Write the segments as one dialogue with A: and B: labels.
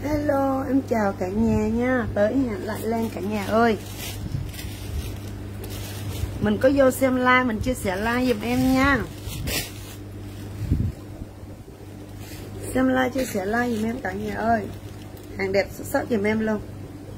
A: Hello, em chào cả nhà nha. Tới hẹn lại lên cả nhà ơi. Mình có vô xem like, mình chia sẻ like giùm em nha. Xem like, chia sẻ like giùm em cả nhà ơi. Hàng đẹp xuất sắc giùm em luôn.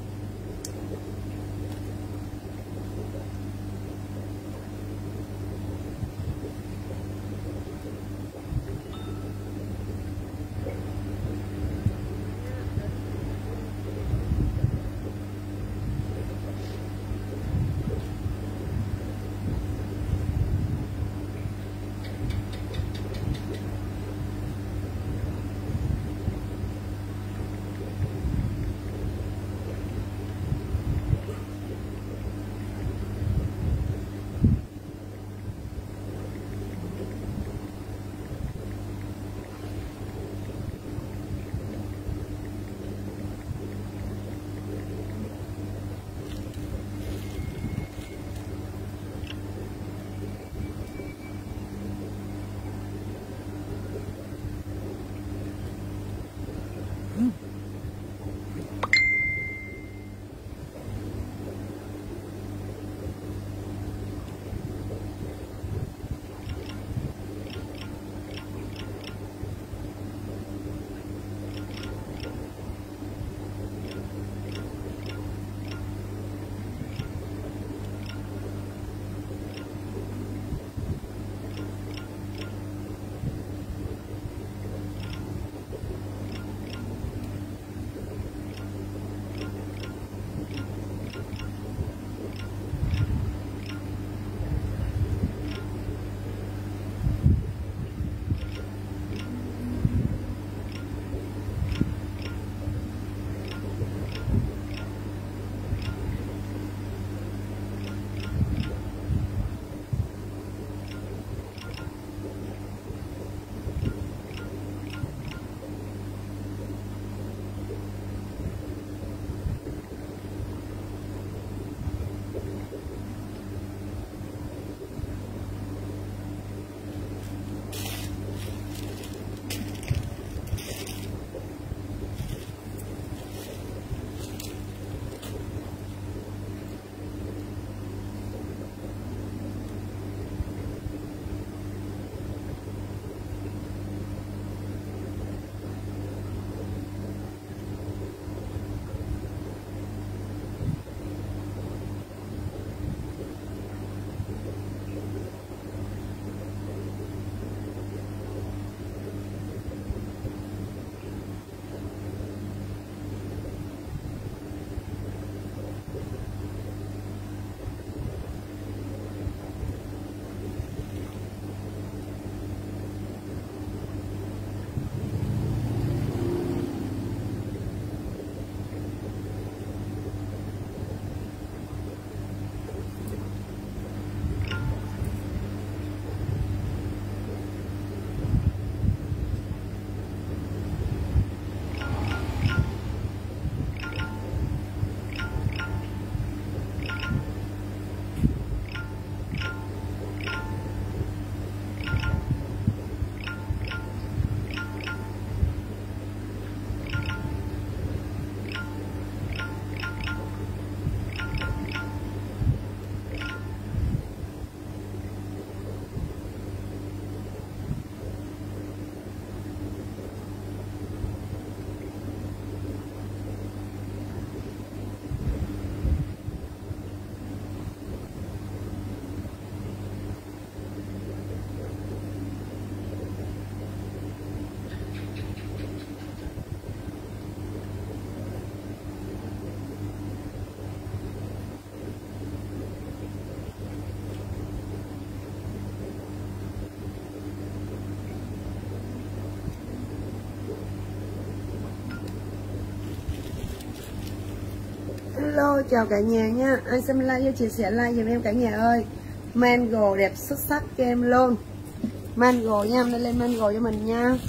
A: Hello, chào cả nhà nha. Anh xem like và chia sẻ like giùm em cả nhà ơi. Mango đẹp xuất sắc cho em luôn. Mango nha, em lên mango cho mình nha.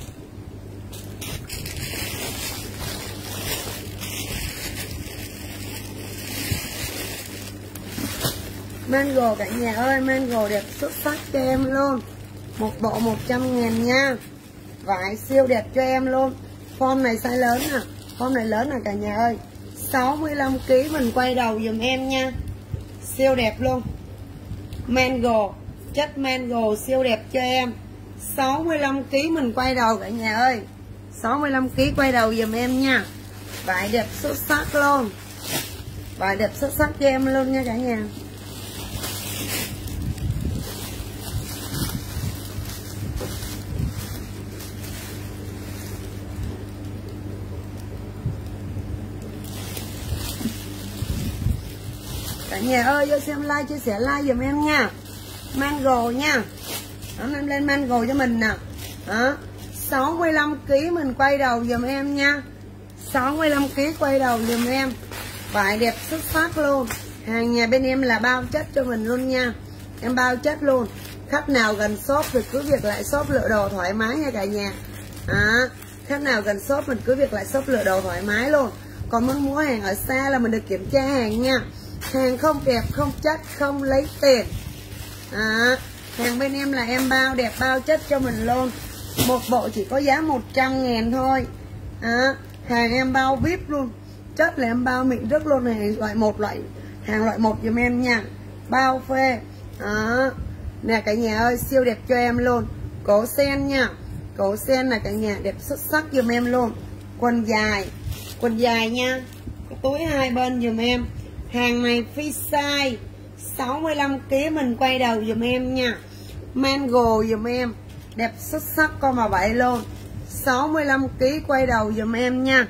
A: Mango cả nhà ơi, mango đẹp xuất sắc cho em luôn. Một bộ 100.000 nha. Vải siêu đẹp cho em luôn. Form này size lớn nè. Form này lớn là cả nhà ơi. 65kg mình quay đầu dùm em nha. Siêu đẹp luôn. Mango, chất mango siêu đẹp cho em. 65kg mình quay đầu cả nhà ơi. 65kg quay đầu dùm em nha. Vải đẹp xuất sắc luôn. Vải đẹp xuất sắc cho em luôn nha cả nhà. Cả nhà ơi vô xem like, chia sẻ like dùm em nha. Mango nha. Đó, em lên mango cho mình nè. Đó, 65kg mình quay đầu dùm em nha. 65kg quay đầu dùm em. Vải đẹp xuất sắc luôn. Hàng nhà bên em là bao chất cho mình luôn nha. Em bao chất luôn. Khách nào gần shop thì cứ việc lại shop lựa đồ thoải mái nha cả nhà. Khách nào gần shop mình cứ việc lại shop lựa đồ thoải mái luôn. Còn muốn mua hàng ở xa là mình được kiểm tra hàng nha. Hàng không đẹp, không chất, không lấy tiền. Hàng bên em là em bao đẹp, bao chất cho mình luôn. Một bộ chỉ có giá 100.000 thôi. Hàng em bao VIP luôn. Chất là em bao mịn rất luôn. Hàng loại 1, hàng loại 1 giùm em nha. Bao phê. Nè cả nhà ơi, siêu đẹp cho em luôn. Cổ sen nha. Cổ sen là cả nhà đẹp xuất sắc giùm em luôn. Quần dài nha. Cái túi hai bên giùm em. Hàng này free size. 65kg mình quay đầu dùm em nha. Mango dùm em. Đẹp xuất sắc con mà vậy luôn. 65kg quay đầu dùm em nha.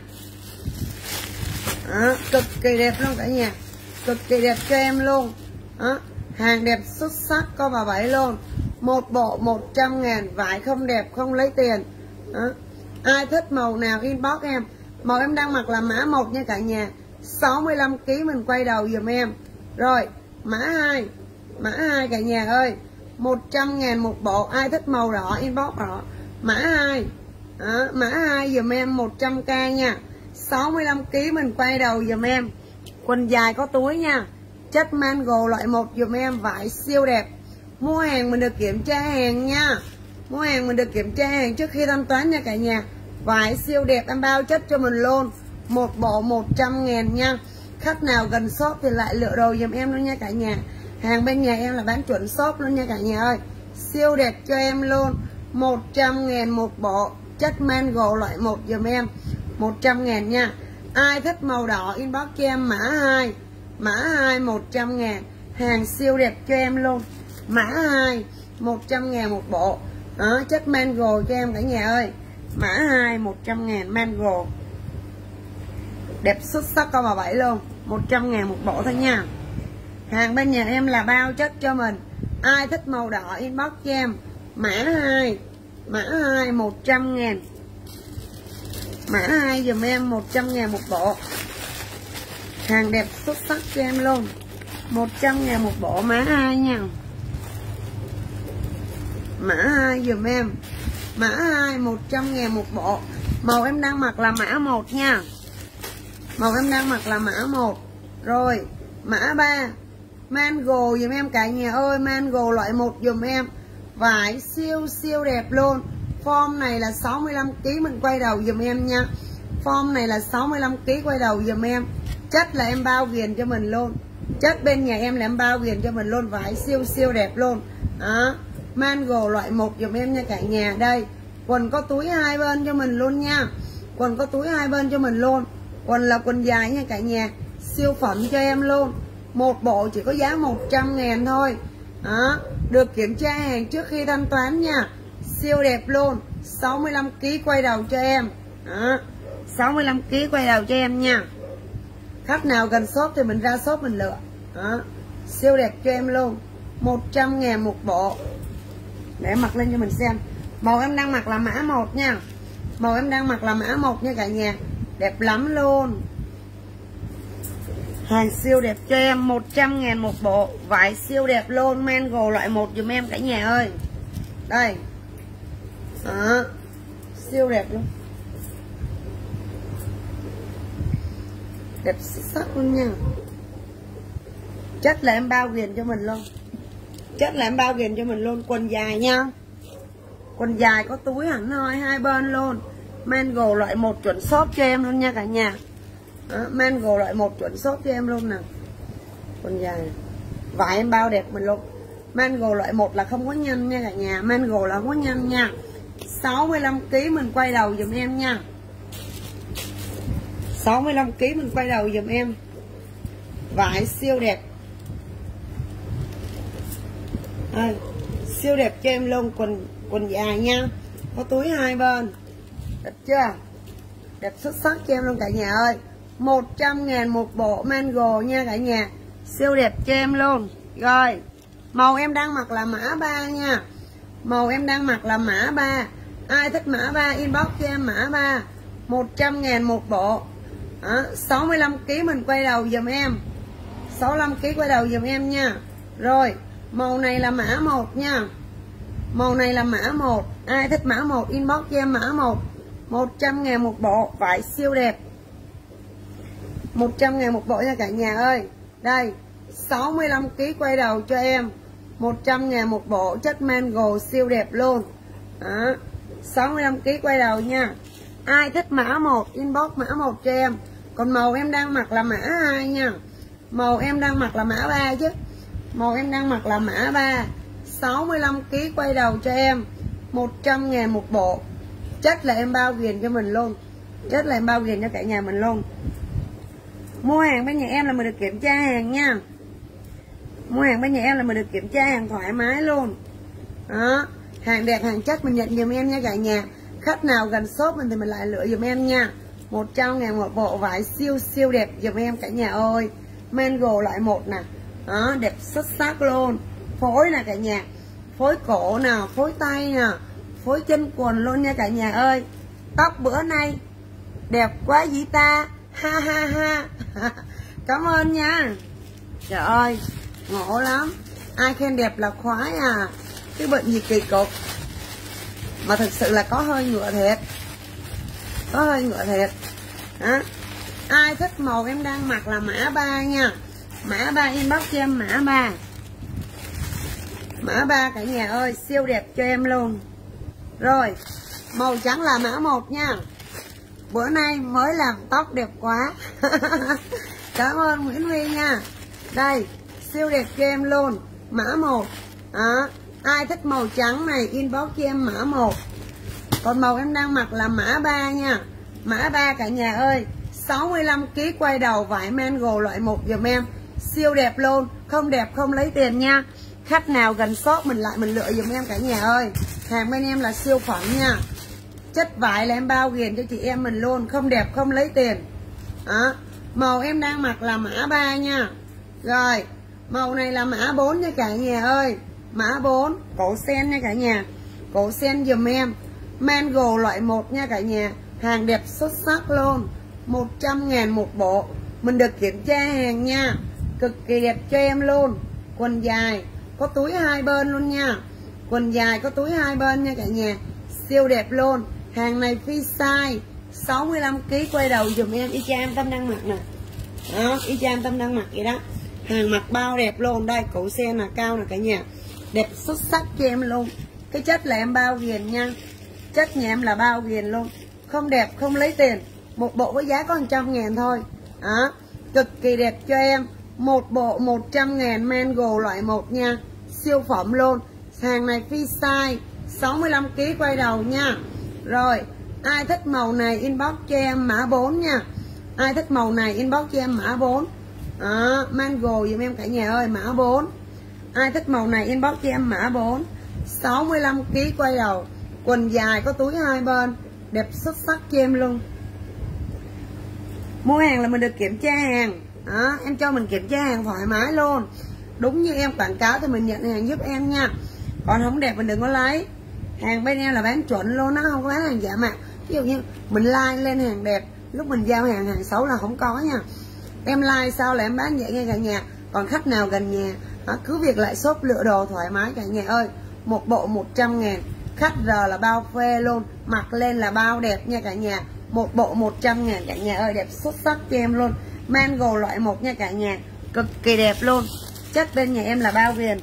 A: Cực kỳ đẹp luôn cả nhà. Cực kỳ đẹp cho em luôn. Hàng đẹp xuất sắc con mà vậy luôn. Một bộ 100.000. Vải không đẹp không lấy tiền. Ai thích màu nào inbox em. Màu em đang mặc là mã 1 nha cả nhà. 65kg mình quay đầu dùm em. Rồi mã 2. Mã 2 cả nhà ơi. 100.000 một bộ. Ai thích màu đỏ inbox đỏ. Mã 2. Mã 2 dùm em 100k nha. 65kg mình quay đầu dùm em. Quần dài có túi nha. Chất mango loại 1 dùm em. Vải siêu đẹp. Mua hàng mình được kiểm tra hàng nha. Mua hàng mình được kiểm tra hàng trước khi thanh toán nha cả nhà. Vải siêu đẹp em bao chất cho mình luôn. Một bộ 100.000 nha. Khách nào gần shop thì lại lựa đồ giùm em luôn nha cả nhà. Hàng bên nhà em là bán chuẩn shop luôn nha cả nhà ơi. Siêu đẹp cho em luôn. 100.000 một bộ. Chất mango loại 1 giùm em. 100.000 nha. Ai thích màu đỏ inbox cho em mã 2. Mã 2 100.000. Hàng siêu đẹp cho em luôn. Mã 2 100.000 một bộ. Chất mango cho em cả nhà ơi. Mã 2 100.000 mango. Đẹp xuất sắc con bà bảy luôn. 100.000 một bộ thôi nha. Hàng bên nhà em là bao chất cho mình. Ai thích màu đỏ inbox cho em. Mã 2. Mã 2 100.000. Mã 2 dùm em 100.000 một bộ. Hàng đẹp xuất sắc cho em luôn. 100.000 một bộ mã 2 nha. Mã 2 dùm em. Mã 2 100.000 một bộ. Màu em đang mặc là mã 1 nha. Màu em đang mặc là mã 1. Rồi mã 3. Mango dùm em cả nhà ơi. Mango loại 1 dùm em. Vải siêu đẹp luôn. Form này là 65kg mình quay đầu dùm em nha. Form này là 65kg quay đầu dùm em. Chất là em bao ghiền cho mình luôn. Chất bên nhà em là em bao ghiền cho mình luôn. Vải siêu đẹp luôn. Mango loại 1 dùm em nha cả nhà. Đây. Quần có túi hai bên cho mình luôn nha. Quần có túi hai bên cho mình luôn. Quần là quần dài nha cả nhà. Siêu phẩm cho em luôn. Một bộ chỉ có giá 100.000 thôi. Được kiểm tra hàng trước khi thanh toán nha. Siêu đẹp luôn. 65kg quay đầu cho em. 65kg quay đầu cho em nha. Khách nào gần shop thì mình ra shop mình lựa. Siêu đẹp cho em luôn. 100.000 một bộ. Để mặc lên cho mình xem. Màu em đang mặc là mã 1 nha. Màu em đang mặc là mã 1 nha cả nhà. Đẹp lắm luôn. Hàng siêu đẹp cho em. 100.000 một bộ. Vải siêu đẹp luôn. Mango loại 1 dùm em cả nhà ơi. Đây. Siêu đẹp luôn. Đẹp sắc luôn nha. Chất là em bao ghiền cho mình luôn. Chất là em bao ghiền cho mình luôn. Quần dài nha. Quần dài có túi hẳn hoi hai bên luôn. Mango loại 1 chuẩn shop cho em luôn nha cả nhà. Đó, Mango loại 1 chuẩn shop cho em luôn nào. Quần dài vải em bao đẹp mình luôn. Mango loại 1 là không có nhân nha cả nhà. Mango là không có nhân nha. 65kg mình quay đầu dùm em nha. 65kg mình quay đầu dùm em. Vải siêu đẹp. Đây, siêu đẹp cho em luôn. Quần dài nha. Có túi hai bên. Đẹp chưa? Đẹp xuất sắc cho em luôn cả nhà ơi. 100.000 một bộ Mango nha cả nhà. Siêu đẹp cho em luôn. Rồi, màu em đang mặc là mã 3 nha. Màu em đang mặc là mã 3. Ai thích mã 3 inbox cho em mã 3. 100.000 một bộ. 65kg mình quay đầu dùm em. 65kg quay đầu dùm em nha. Rồi, màu này là mã 1 nha. Màu này là mã 1. Ai thích mã 1 inbox cho em mã 1. 100.000 một bộ. Vải siêu đẹp. 100.000 một bộ nha cả nhà ơi. Đây, 65kg quay đầu cho em. 100.000 một bộ. Chất Mango siêu đẹp luôn. 65kg quay đầu nha. Ai thích mã 1 inbox mã 1 cho em. Còn màu em đang mặc là mã 2 nha. Màu em đang mặc là mã 3 chứ. Màu em đang mặc là mã 3. 65kg quay đầu cho em. 100.000 một bộ. Chất là em bao ghiền cho mình luôn. Chất là em bao ghiền cho cả nhà mình luôn. Mua hàng bên nhà em là mình được kiểm tra hàng nha. Mua hàng bên nhà em là mình được kiểm tra hàng thoải mái luôn. Đó, hàng đẹp hàng chất mình nhận giùm em nha cả nhà. Khách nào gần shop mình thì mình lại lựa giùm em nha. 100.000 một bộ vải siêu đẹp giùm em cả nhà ơi. Mango loại 1 nè. Đó, đẹp xuất sắc luôn. Phối nè cả nhà. Phối cổ nào, phối tay nè, phối chân quần luôn nha cả nhà ơi. Tóc bữa nay đẹp quá dĩ ta. Ha ha ha. Cảm ơn nha. Trời ơi, ngộ lắm. Ai khen đẹp là khoái à. Cái bệnh gì kỳ cục. Mà thực sự là có hơi ngựa thiệt. Có hơi ngựa thiệt. Đó. Ai thích màu em đang mặc là mã 3 nha. Mã 3 inbox cho em mã 3. Mã 3 cả nhà ơi, siêu đẹp cho em luôn. Rồi, màu trắng là mã 1 nha. Bữa nay mới làm tóc đẹp quá. Cảm ơn Nguyễn Huy nha. Đây, siêu đẹp cho em luôn. Mã 1. Ai thích màu trắng này inbox cho em mã 1. Còn màu em đang mặc là mã 3 nha. Mã 3 cả nhà ơi. 65kg quay đầu vải Mango loại 1 giùm em. Siêu đẹp luôn. Không đẹp không lấy tiền nha. Khách nào gần shop mình lại mình lựa giùm em cả nhà ơi. Hàng bên em là siêu phẩm nha. Chất vải là em bao ghiền cho chị em mình luôn. Không đẹp không lấy tiền. Màu em đang mặc là mã 3 nha. Rồi, màu này là mã 4 nha cả nhà ơi. Mã 4, cổ sen nha cả nhà. Cổ sen giùm em. Mango loại 1 nha cả nhà. Hàng đẹp xuất sắc luôn. 100.000 một bộ. Mình được kiểm tra hàng nha. Cực kỳ đẹp cho em luôn. Quần dài, có túi hai bên luôn nha. Quần dài có túi hai bên nha cả nhà. Siêu đẹp luôn. Hàng này free size. 65kg quay đầu dùm em. Y chang Tâm đang mặc nè. Đó, y chang Tâm đang mặc vậy đó. Hàng mặc bao đẹp luôn. Đây, cổ sen là cao nè cả nhà. Đẹp xuất sắc cho em luôn. Cái chất là em bao ghiền nha. Chất nhà em là bao ghiền luôn. Không đẹp không lấy tiền. Một bộ với giá có 100.000 thôi. Đó, cực kỳ đẹp cho em. Một bộ 100.000 Mango loại 1 nha. Siêu phẩm luôn. Hàng này free size. 65kg quay đầu nha. Rồi, ai thích màu này inbox cho em mã 4 nha. Ai thích màu này inbox cho em mã 4. Mango giùm em cả nhà ơi, mã 4. Ai thích màu này inbox cho em mã 4. 65kg quay đầu. Quần dài có túi hai bên. Đẹp xuất sắc cho em luôn. Mua hàng là mình được kiểm tra hàng. Em cho mình kiểm tra hàng thoải mái luôn. Đúng như em quảng cáo thì mình nhận hàng giúp em nha. Còn không đẹp mình đừng có lấy. Hàng bên em là bán chuẩn luôn á, không có bán hàng giả mạo. Ví dụ như mình like lên hàng đẹp, lúc mình giao hàng xấu là không có nha. Em like sao là em bán vậy nghe cả nhà. Còn khách nào gần nhà cứ việc lại shop lựa đồ thoải mái cả nhà ơi. Một bộ 100.000. Khách giờ là bao phê luôn. Mặc lên là bao đẹp nha cả nhà. Một bộ 100.000 cả nhà ơi. Đẹp xuất sắc cho em luôn. Mango loại 1 nha cả nhà. Cực kỳ đẹp luôn. Chất bên nhà em là bao viền.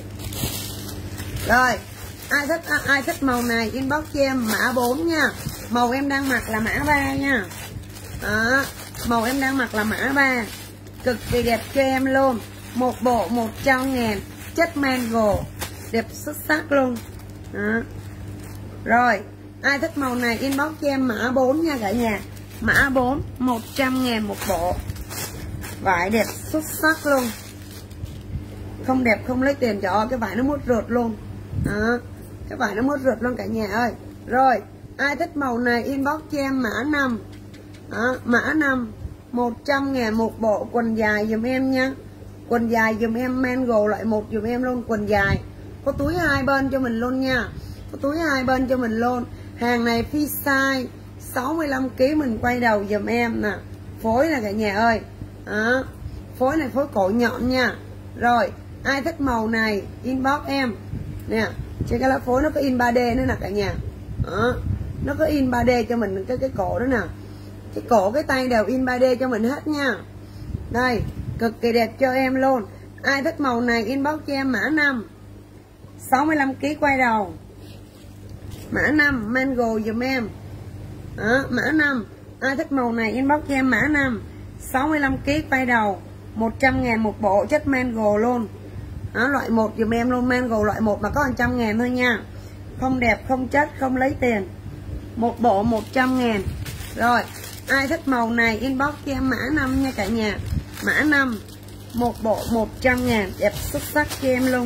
A: Rồi, ai thích màu này inbox cho em mã 4 nha. Màu em đang mặc là mã 3 nha. Đó, màu em đang mặc là mã 3. Cực kỳ đẹp cho em luôn. Một bộ 100.000, chất mango, đẹp xuất sắc luôn. Đó. Rồi, ai thích màu này inbox cho em mã 4 nha cả nhà. Mã 4, 100.000 một bộ. Vải đẹp xuất sắc luôn. Không đẹp không lấy tiền, trời ơi, cái vải nó mút rượt luôn. Đó, cái vải nó mút rượt luôn cả nhà ơi. Rồi, ai thích màu này inbox cho em mã 5. Đó, mã 5, 100.000 một bộ. Quần dài dùm em nha. Quần dài dùm em mango loại 1 dùm em luôn. Quần dài có túi hai bên cho mình luôn nha. Có túi hai bên cho mình luôn. Hàng này phi size 65kg, mình quay đầu dùm em nè. Phối là cả nhà ơi. Đó, phối này phối cổ nhọn nha. Rồi, ai thích màu này inbox em nè. Trên cái lá phối nó có in 3D nữa nè cả nhà. Đó, nó có in 3D cho mình cái cổ đó nè. Cái cổ cái tay đều in 3D cho mình hết nha. Đây, cực kỳ đẹp cho em luôn. Ai thích màu này inbox cho em mã 5, 65kg quay đầu. Mã 5 mango dùm em. Đó, mã 5. Ai thích màu này inbox cho em mã 5, 65kg quay đầu, 100.000 một bộ, chất mango luôn. Đó, loại 1 dùm em luôn. Mango loại 1 mà có 100.000 thôi nha. Không đẹp không chất không lấy tiền. Một bộ 100.000. Rồi, ai thích màu này inbox cho em mã 5 nha cả nhà. Mã 5, một bộ 100.000, đẹp xuất sắc cho em luôn.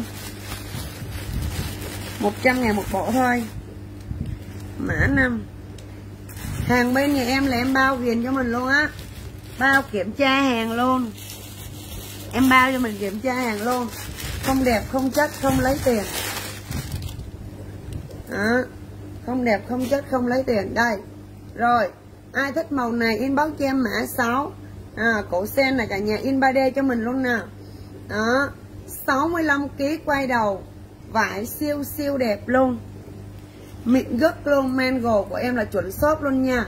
A: 100.000 một bộ thôi. Mã 5. Hàng bên nhà em là em bao ghiền cho mình luôn á. Bao kiểm tra hàng luôn. Em bao cho mình kiểm tra hàng luôn. Không đẹp không chất không lấy tiền. Đó, không đẹp không chất không lấy tiền. Đây. Rồi, ai thích màu này inbox cho em mã 6. Cổ sen này cả nhà, in 3D cho mình luôn nè. Đó, 65kg quay đầu. Vải siêu siêu đẹp luôn. Mịn gất luôn. Mango của em là chuẩn shop luôn nha.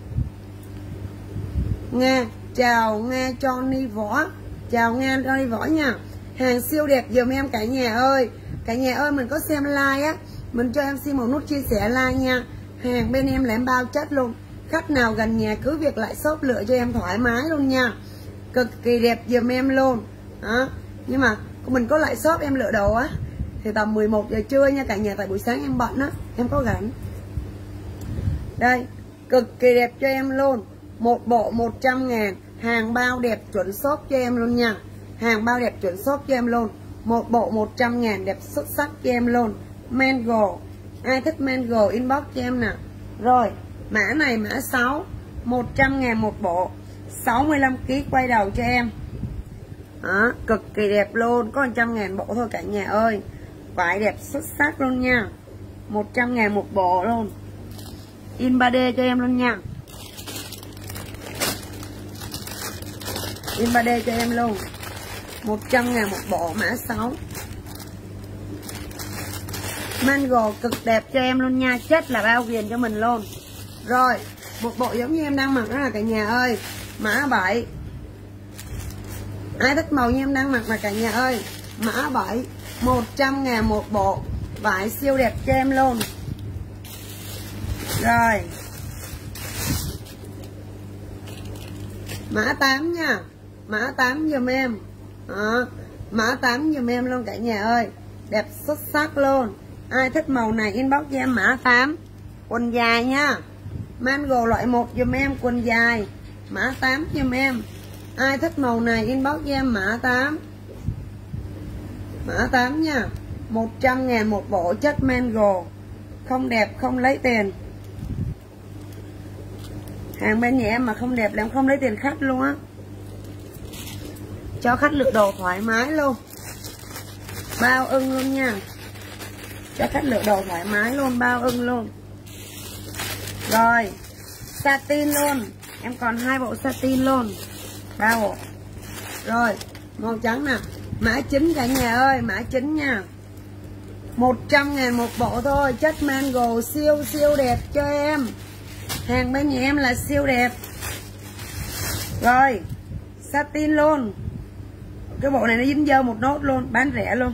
A: Nghe, chào nghe Johnny Võ. Chào nghe Johnny Võ nha. Hàng siêu đẹp dùm em cả nhà ơi. Cả nhà ơi, mình có xem like á, mình cho em xin một nút chia sẻ like nha. Hàng bên em là em bao chất luôn. Khách nào gần nhà cứ việc lại shop lựa cho em thoải mái luôn nha. Cực kỳ đẹp dùm em luôn. Đó. Nhưng mà mình có lại shop em lựa đồ á thì tầm 11 giờ trưa nha cả nhà. Tại buổi sáng em bận á, em có rảnh. Đây, cực kỳ đẹp cho em luôn. Một bộ 100.000. Hàng bao đẹp chuẩn shop cho em luôn nha. Hàng bao đẹp chuẩn shop cho em luôn. Một bộ 100.000, đẹp xuất sắc cho em luôn. Mango. Ai thích mango inbox cho em nè. Rồi, mã này mã 6, 100.000 một bộ, 65kg quay đầu cho em. Đó, cực kỳ đẹp luôn. Có 100.000 bộ thôi cả nhà ơi. Vải đẹp xuất sắc luôn nha. 100.000 một bộ luôn. In 3D cho em luôn nha. In 3D cho em luôn. 100.000 một bộ, mã 6. Mango cực đẹp cho em luôn nha. Chất là bao ghiền cho mình luôn. Rồi, một bộ giống như em đang mặc đó là cả nhà ơi. Mã 7. Ai thích màu như em đang mặc là cả nhà ơi. Mã 7, 100.000 một bộ. Vải siêu đẹp cho em luôn. Rồi, mã 8 nha. Mã 8 giùm em. Đó, mã 8 giùm em luôn cả nhà ơi. Đẹp xuất sắc luôn. Ai thích màu này inbox cho em mã 8. Quần dài nha. Mango loại 1 giùm em, quần dài. Mã 8 giùm em. Ai thích màu này inbox cho em mã 8. Mã 8 nha. 100.000 một bộ, chất mango. Không đẹp không lấy tiền. Hàng bên nhà em mà không đẹp là em không lấy tiền khách luôn á. Cho khách lựa đồ thoải mái luôn. Bao ưng luôn nha. Cho khách lựa đồ thoải mái luôn, bao ưng luôn. Rồi, satin luôn. Em còn 2 bộ satin luôn. 3 bộ. Rồi, màu trắng nè. Mã 9 cả nhà ơi, mã 9 nha. 100.000 một bộ thôi. Chất mango siêu siêu đẹp cho em. Hàng bên nhà em là siêu đẹp. Rồi, satin luôn. Cái bộ này nó dính dơ một nốt luôn, bán rẻ luôn.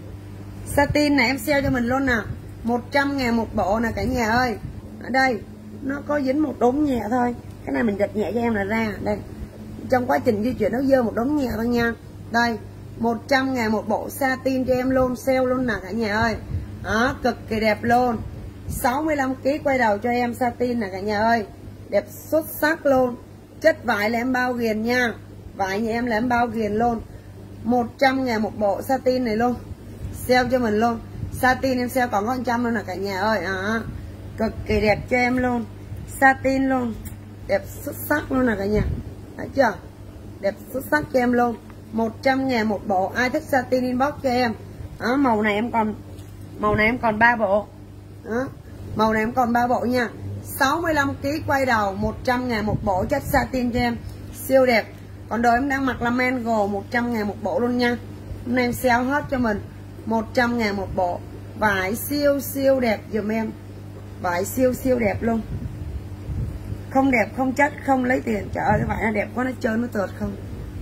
A: Satin này em sale cho mình luôn nè. 100.000 một bộ nè cả nhà ơi. Ở đây, nó có dính một đốm nhẹ thôi. Cái này mình giật nhẹ cho em là ra. Đây, trong quá trình di chuyển nó dơ một đốm nhẹ thôi nha. Đây, 100.000 một bộ satin cho em luôn, sale luôn nè cả nhà ơi. Đó, cực kỳ đẹp luôn. 65kg quay đầu cho em satin nè cả nhà ơi. Đẹp xuất sắc luôn. Chất vải là em bao ghiền nha. Vải nhà em là em bao ghiền luôn. 100.000 một bộ satin này luôn. Sale cho mình luôn. Satin em sale còn có 100 luôn nè cả nhà ơi. Đó, cực kỳ đẹp cho em luôn. Satin luôn. Đẹp xuất sắc luôn nè cả nhà. Thấy chưa? Đẹp xuất sắc cho em luôn. 100.000 một bộ. Ai thích satin inbox cho em. Đó, màu này em còn 3 bộ. Đó, màu này em còn 3 bộ nha. 65kg quay đầu, 100.000 một bộ, chất satin cho em. Siêu đẹp. Còn đồ em đang mặc là mango, 100.000 một bộ luôn nha. Hôm nay em sale hết cho mình 100.000 một bộ. Vải siêu siêu đẹp dùm em. Vải siêu siêu đẹp luôn. Không đẹp, không chất, không lấy tiền. Trời ơi, cái vải nó đẹp quá, nó trơn, nó tượt không.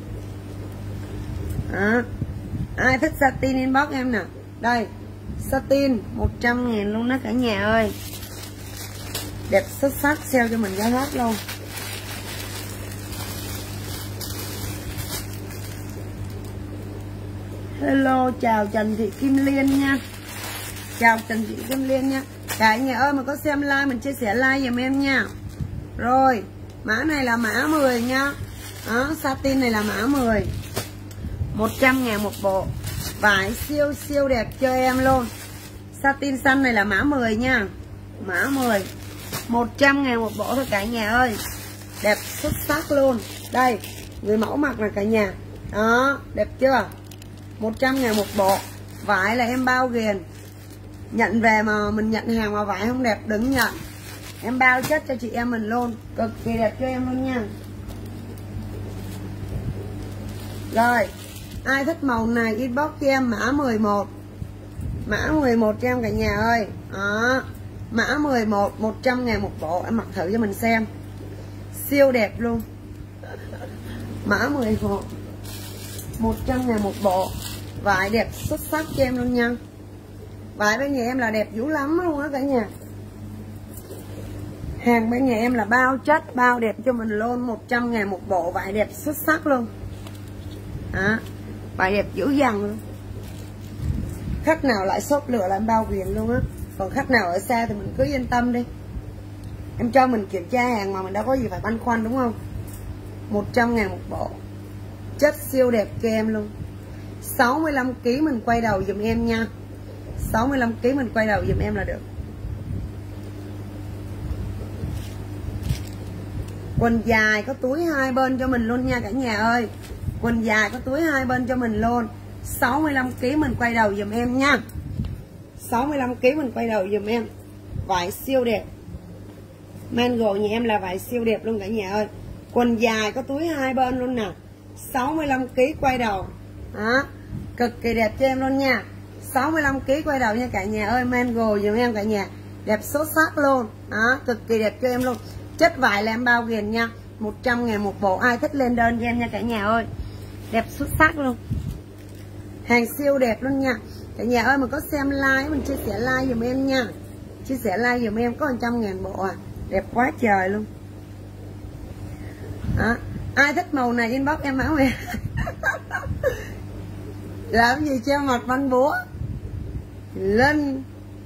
A: Đó. Ai thích satin inbox em nè. Đây, satin 100.000 luôn đó cả nhà ơi. Đẹp xuất sắc, sale cho mình giá hết luôn. Hello, chào Trần Thị Kim Liên nha. Chào Trần Thị Kim Liên nha. Cả nhà ơi mà có xem like mình chia sẻ like giùm em nha. Rồi, mã này là mã 10 nha. Đó, satin này là mã 10. 100.000 một bộ. Vải siêu siêu đẹp cho em luôn. Satin xanh này là mã 10 nha. Mã 10. 100.000 một bộ thôi cả nhà ơi. Đẹp xuất sắc luôn. Đây, người mẫu mặc là cả nhà. Đó, đẹp chưa? 100.000 một bộ. Vải là em bao ghiền. Nhận về mà mình nhận hàng mà vải không đẹp đừng nhận. Em bao chất cho chị em mình luôn. Cực kỳ đẹp cho em luôn nha. Rồi, ai thích màu này inbox cho em mã 11. Mã 11 cho em cả nhà ơi. Đó, mã 11, 100.000 một bộ. Em mặc thử cho mình xem. Siêu đẹp luôn. Mã 11, 100.000 một bộ. Vải đẹp xuất sắc cho em luôn nha. Vải bên nhà em là đẹp dữ lắm luôn á cả nhà. Hàng bên nhà em là bao chất, bao đẹp cho mình luôn. 100.000 một bộ. Vải đẹp xuất sắc luôn. Đó, vải đẹp dữ dằn luôn. Khách nào lại shop lựa là em bao quyền luôn á. Còn khách nào ở xa thì mình cứ yên tâm đi. Em cho mình kiểm tra hàng mà mình đâu có gì phải băn khoăn đúng không. 100.000 một bộ. Chất siêu đẹp cho em luôn. 65kg mình quay đầu dùm em nha. 65kg mình quay đầu dùm em là được. Quần dài có túi hai bên cho mình luôn nha cả nhà ơi. Quần dài có túi hai bên cho mình luôn. 65kg mình quay đầu dùm em nha. 65kg mình quay đầu dùm em. Vải siêu đẹp. Mango nhà em là vải siêu đẹp luôn cả nhà ơi. Quần dài có túi hai bên luôn nè. 65kg quay đầu. Đó, cực kỳ đẹp cho em luôn nha. 65kg quay đầu nha cả nhà ơi. Mango dùm em cả nhà. Đẹp xuất sắc luôn. Đó, cực kỳ đẹp cho em luôn. Chất vải là em bao ghiền nha. 100.000 một bộ. Ai thích lên đơn cho em nha cả nhà ơi. Đẹp xuất sắc luôn. Hàng siêu đẹp luôn nha. Cả nhà ơi mà có xem like mình chia sẻ like dùm em nha. Chia sẻ like dùm em có 100.000 bộ à. Đẹp quá trời luôn. Đó. Ai thích màu này inbox em áo em. Làm gì treo mặt bắn búa lên.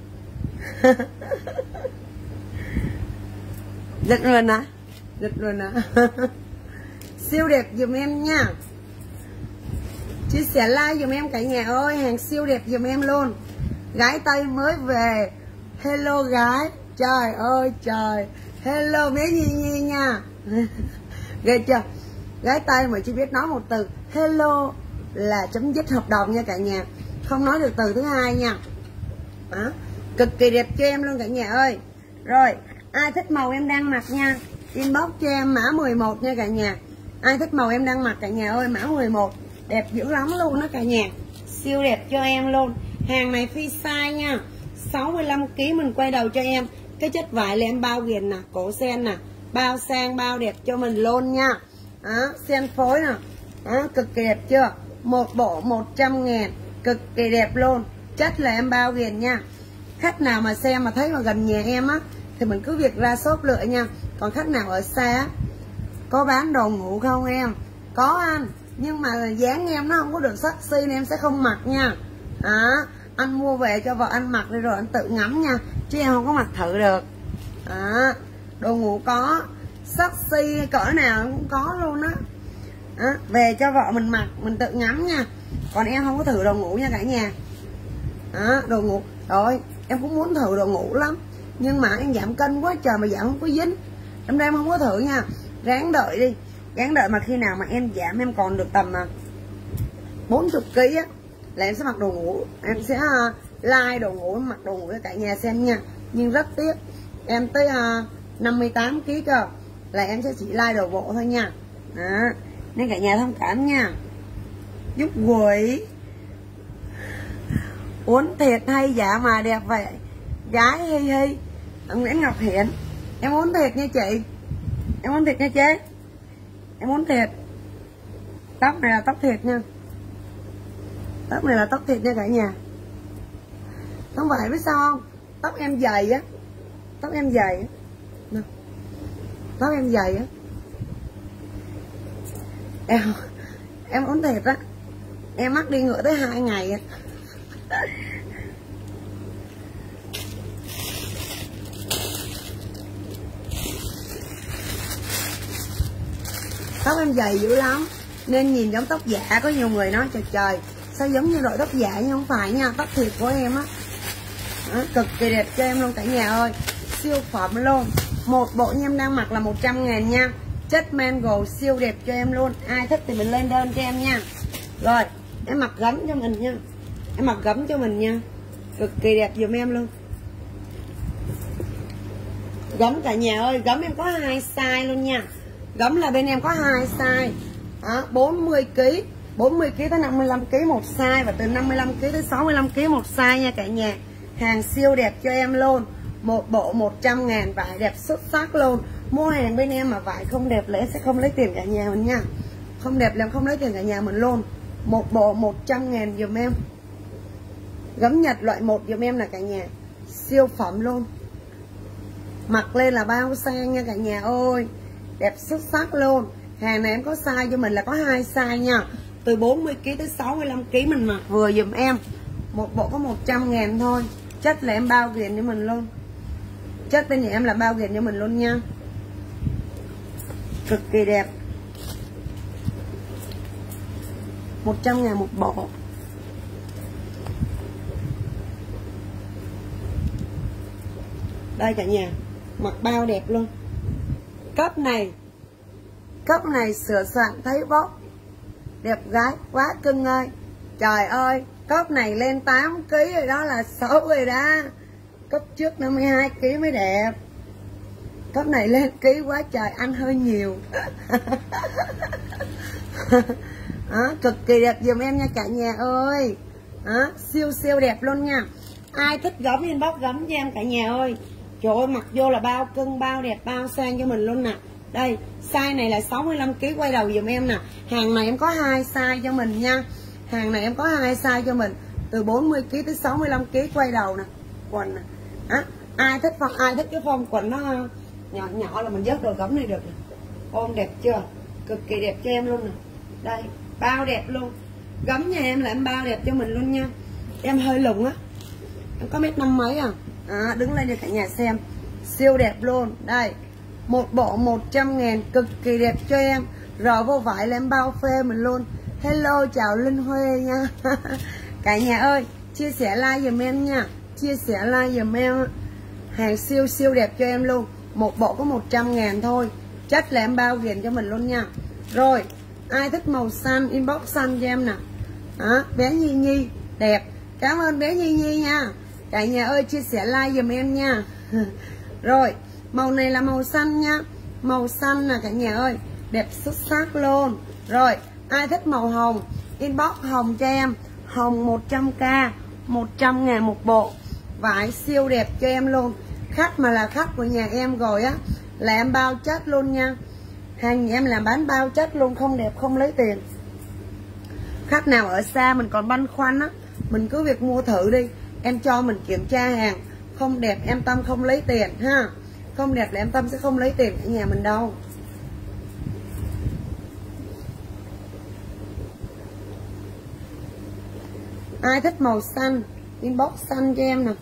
A: Giật luôn á. Giật luôn á. Siêu đẹp dùm em nha. Chia sẻ like dùm em cả nhà ơi. Hàng siêu đẹp dùm em luôn. Gái Tây mới về. Hello gái. Trời ơi trời. Hello bé Nhi Nhi nha. Ghê chưa. Gái Tây mà chỉ biết nói một từ hello là chấm dứt hợp đồng nha cả nhà. Không nói được từ thứ hai nha. Đó. Cực kỳ đẹp cho em luôn cả nhà ơi. Rồi, ai thích màu em đang mặc nha, inbox cho em mã 11 nha cả nhà. Ai thích màu em đang mặc cả nhà ơi, mã 11. Đẹp dữ lắm luôn đó cả nhà. Siêu đẹp cho em luôn. Hàng này free size nha. 65kg mình quay đầu cho em. Cái chất vải là em bao ghiền nè, cổ sen nè, bao sang bao đẹp cho mình luôn nha. Đó, sen phối nè. Đó, cực kỳ đẹp chưa. Một bộ 100.000. Cực kỳ đẹp luôn. Chất là em bao ghiền nha. Khách nào mà xem mà thấy mà gần nhà em á thì mình cứ việc ra shop lựa nha. Còn khách nào ở xa có bán đồ ngủ không em? Có anh, nhưng mà dáng em nó không có được sexy nên em sẽ không mặc nha. Anh mua về cho vợ anh mặc đi rồi anh tự ngắm nha, chứ em không có mặc thử được. Đồ ngủ có sexy cỡ nào cũng có luôn á. Về cho vợ mình mặc, mình tự ngắm nha. Còn em không có thử đồ ngủ nha cả nhà. Đồ ngủ rồi em cũng muốn thử đồ ngủ lắm, nhưng mà em giảm cân quá trời mà giảm không có dính, đâm ra em không có thử nha. Ráng đợi đi, ráng đợi mà khi nào mà em giảm em còn được tầm 40 kg á là em sẽ mặc đồ ngủ. Em sẽ like đồ ngủ, mặc đồ ngủ cho cả nhà xem nha. Nhưng rất tiếc em tới 58 kg cơ là em sẽ chỉ like đồ bộ thôi nha. Nên cả nhà thông cảm nha. Giúp quỷ uốn thiệt hay giả mà đẹp vậy gái hi hi. Nguyễn Ngọc Hiển, em uốn thiệt nha chị, em uốn thiệt nha chế, em uốn thiệt. Tóc này là tóc thiệt nha, tóc này là tóc thiệt nha cả nhà. Không phải biết sao không, tóc em dày á, tóc em dày á, tóc em dày á. Em uốn thiệt á, em mắc đi ngựa tới 2 ngày á. Tóc em dày dữ lắm nên nhìn giống tóc giả. Có nhiều người nói trời trời sao giống như đội tóc giả, nhưng không phải nha, tóc thiệt của em á. Cực kỳ đẹp cho em luôn cả nhà ơi, siêu phẩm luôn. Một bộ em đang mặc là 100.000 nha, chất mango siêu đẹp cho em luôn. Ai thích thì mình lên đơn cho em nha. Rồi em mặc gấm cho mình nha, em mặc gấm cho mình nha, cực kỳ đẹp giùm em luôn. Gấm cả nhà ơi, gấm em có 2 size luôn nha. Gấm là bên em có 2 size, 40 kg, 40 kg tới 55 kg một size, và từ 55 kg tới 65 kg một size nha cả nhà. Hàng siêu đẹp cho em luôn. Một bộ 100.000, vải đẹp xuất sắc luôn. Mua hàng bên em mà vải không đẹp là em sẽ không lấy tiền cả nhà mình nha. Không đẹp là em không lấy tiền cả nhà mình luôn. Một bộ 100.000 dùm em. Gấm Nhật loại 1 dùm em là cả nhà. Siêu phẩm luôn. Mặc lên là bao sang nha cả nhà ơi. Đẹp xuất sắc luôn. Hàng này em có size cho mình là có 2 size nha. Từ 40 kg tới 65 kg mình mặc vừa dùm em. Một bộ có 100.000 thôi. Chất là em bao tiền cho mình luôn. Chất bên nhà em là bao tiền cho mình luôn nha. Cực kỳ đẹp. 100.000 một bộ. Đây cả nhà, mặc bao đẹp luôn. Cấp này sửa soạn thấy bóp đẹp gái quá cưng ơi. Trời ơi, cấp này lên 8 kg rồi đó là xấu rồi đó. Cấp trước 52 kg mới đẹp. Cấp này lên ký quá trời, ăn hơi nhiều. Cực kỳ đẹp giùm em nha cả nhà ơi. Siêu siêu đẹp luôn nha. Ai thích gấm inbox gấm cho em cả nhà ơi. Trời ơi, mặc vô là bao cưng, bao đẹp, bao sang cho mình luôn nè. Đây, size này là 65 kg, quay đầu giùm em nè. Hàng này em có 2 size cho mình nha. Hàng này em có 2 size cho mình, từ 40 kg tới 65 kg quay đầu nè. Quần nè. Ai thích cái form quần nó nhỏ nhỏ là mình vớt đồ gấm này được nè. Ôm đẹp chưa? Cực kỳ đẹp cho em luôn nè. Đây, bao đẹp luôn. Gấm nhà em là em bao đẹp cho mình luôn nha. Em hơi lùn á, em có 1m50 mấy à. Đứng lên cho cả nhà xem. Siêu đẹp luôn. Đây, một bộ 100.000, cực kỳ đẹp cho em. Rồi vô vải là em bao phê mình luôn. Hello, chào Linh Huê nha. Cả nhà ơi, chia sẻ like giùm em nha. Chia sẻ like giùm em. Hàng siêu siêu đẹp cho em luôn. Một bộ có 100.000 thôi. Chất là em bao tiền cho mình luôn nha. Rồi, ai thích màu xanh inbox xanh cho em nè. Bé Nhi Nhi đẹp. Cảm ơn bé Nhi Nhi nha. Cả nhà ơi, chia sẻ like giùm em nha. Rồi, màu này là màu xanh nha. Màu xanh nè cả nhà ơi, đẹp xuất sắc luôn. Rồi, ai thích màu hồng inbox hồng cho em. Hồng 100k, 100.000 một bộ. Vải siêu đẹp cho em luôn. Khách mà là khách của nhà em rồi á là em bao chất luôn nha. Hàng nhà em làm bán bao chất luôn, không đẹp không lấy tiền. Khách nào ở xa mình còn băn khoăn á, mình cứ việc mua thử đi. Em cho mình kiểm tra hàng, không đẹp em tâm không lấy tiền ha. không đẹp là em Tâm sẽ không lấy tiền ở nhà mình đâu. Ai thích màu xanh inbox xanh cho em nè.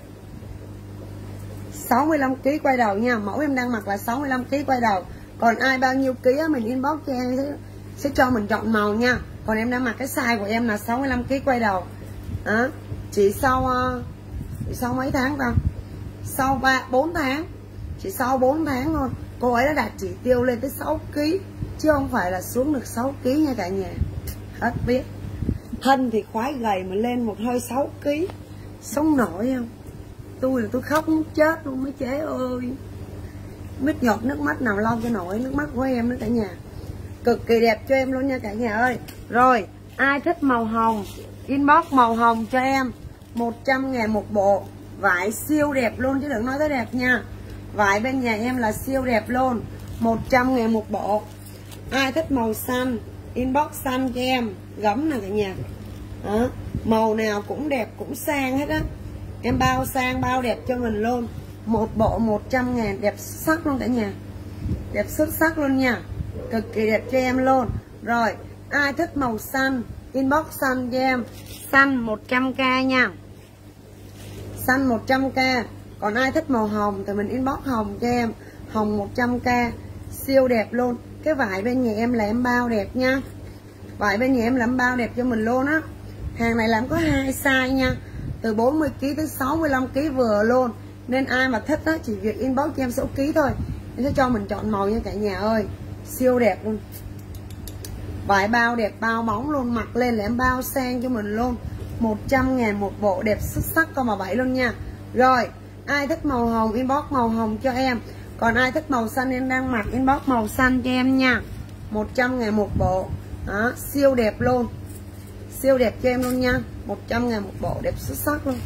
A: 65 kg quay đầu nha, mẫu em đang mặc là 65 kg quay đầu. Còn ai bao nhiêu ký á, mình inbox cho em sẽ cho mình chọn màu nha. Còn em đang mặc cái size của em là 65 kg quay đầu. Đó. Chỉ sau mấy tháng ta? Sau 4 tháng. Chỉ sau 4 tháng thôi, cô ấy đã đạt chỉ tiêu lên tới 6 kg chứ không phải là xuống được 6 kg nha cả nhà. Hết biết. Thân thì khoái gầy mà lên một hơi 6 kg. Sống nổi không? Tôi là tôi khóc muốn chết luôn mấy chế ơi. Biết giọt nước mắt nào lau cho nổi nước mắt của em nữa cả nhà. Cực kỳ đẹp cho em luôn nha cả nhà ơi. Rồi, ai thích màu hồng inbox màu hồng cho em. 100.000 một bộ. Vải siêu đẹp luôn chứ đừng nói tới đẹp nha. Vải bên nhà em là siêu đẹp luôn. 100.000 một bộ. Ai thích màu xanh inbox xanh cho em. Gấm nè cả nhà. Đó. Màu nào cũng đẹp cũng sang hết á. Em bao sang bao đẹp cho mình luôn. Một bộ 100.000 đẹp xuất sắc luôn cả nhà. Đẹp xuất sắc luôn nha. Cực kỳ đẹp cho em luôn. Rồi ai thích màu xanh inbox xanh cho em. Xanh 100k nha. Xanh 100k. Còn ai thích màu hồng thì mình inbox hồng cho em. Hồng 100k. Siêu đẹp luôn. Cái vải bên nhà em là em bao đẹp nha. Vải bên nhà em làm bao đẹp cho mình luôn á. Hàng này làm có 2 size nha. Từ 40kg tới 65kg vừa luôn. Nên ai mà thích đó chỉ việc inbox cho em số ký thôi. Em sẽ cho mình chọn màu nha cả nhà ơi. Siêu đẹp luôn. Vải bao đẹp bao bóng luôn. Mặc lên là em bao sang cho mình luôn. 100.000 một bộ đẹp xuất sắc con mà 7 luôn nha. Rồi ai thích màu hồng inbox màu hồng cho em. Còn ai thích màu xanh em đang mặc inbox màu xanh cho em nha. 100.000 một bộ. Đó, siêu đẹp luôn. Siêu đẹp cho em luôn nha. 100.000 một bộ đẹp xuất sắc luôn.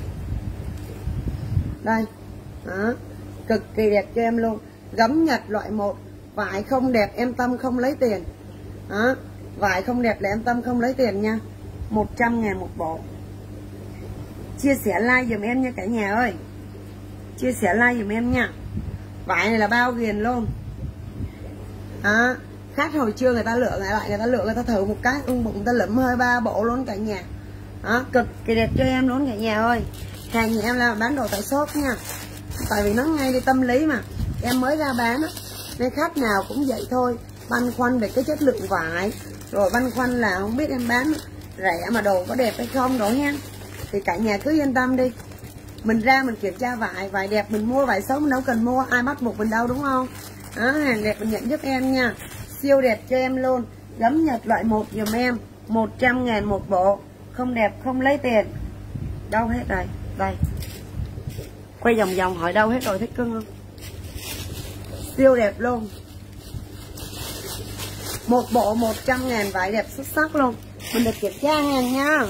A: Đây. Đó. Cực kỳ đẹp cho em luôn. Gấm Nhật loại 1. Vải không đẹp em Tâm không lấy tiền. Đó. Vải không đẹp là em Tâm không lấy tiền nha. 100.000 một bộ. Chia sẻ like dùm em nha cả nhà ơi. Chia sẻ like dùm em nha. Vải này là bao ghiền luôn. Đó. Khách hồi trưa người ta lựa lại người ta lựa người ta thử một cái bụng người ta lụm hơi 3 bộ luôn cả nhà. Đó, cực kỳ đẹp cho em luôn cả nhà ơi. Hàng nhà em là bán đồ tại shop nha. Tại vì nó ngay đi tâm lý mà em mới ra bán á, nên khách nào cũng vậy thôi, băn khoăn về cái chất lượng vải, rồi băn khoăn là không biết em bán rẻ mà đồ có đẹp hay không đó nha. Thì cả nhà cứ yên tâm đi, mình ra mình kiểm tra vải đẹp mình mua, vải xấu mình đâu cần mua, ai bắt buộc mình đâu đúng không. Đó, hàng đẹp mình nhận giúp em nha. Siêu đẹp cho em luôn. Gấm Nhật loại 1 dùm em. 100.000 một bộ. Không đẹp không lấy tiền. Đâu hết rồi. Đây. Quay vòng vòng hỏi đâu hết rồi, thấy cưng không? Siêu đẹp luôn. Một bộ 100.000 vải đẹp xuất sắc luôn. Mình được kiểm tra hàng nha.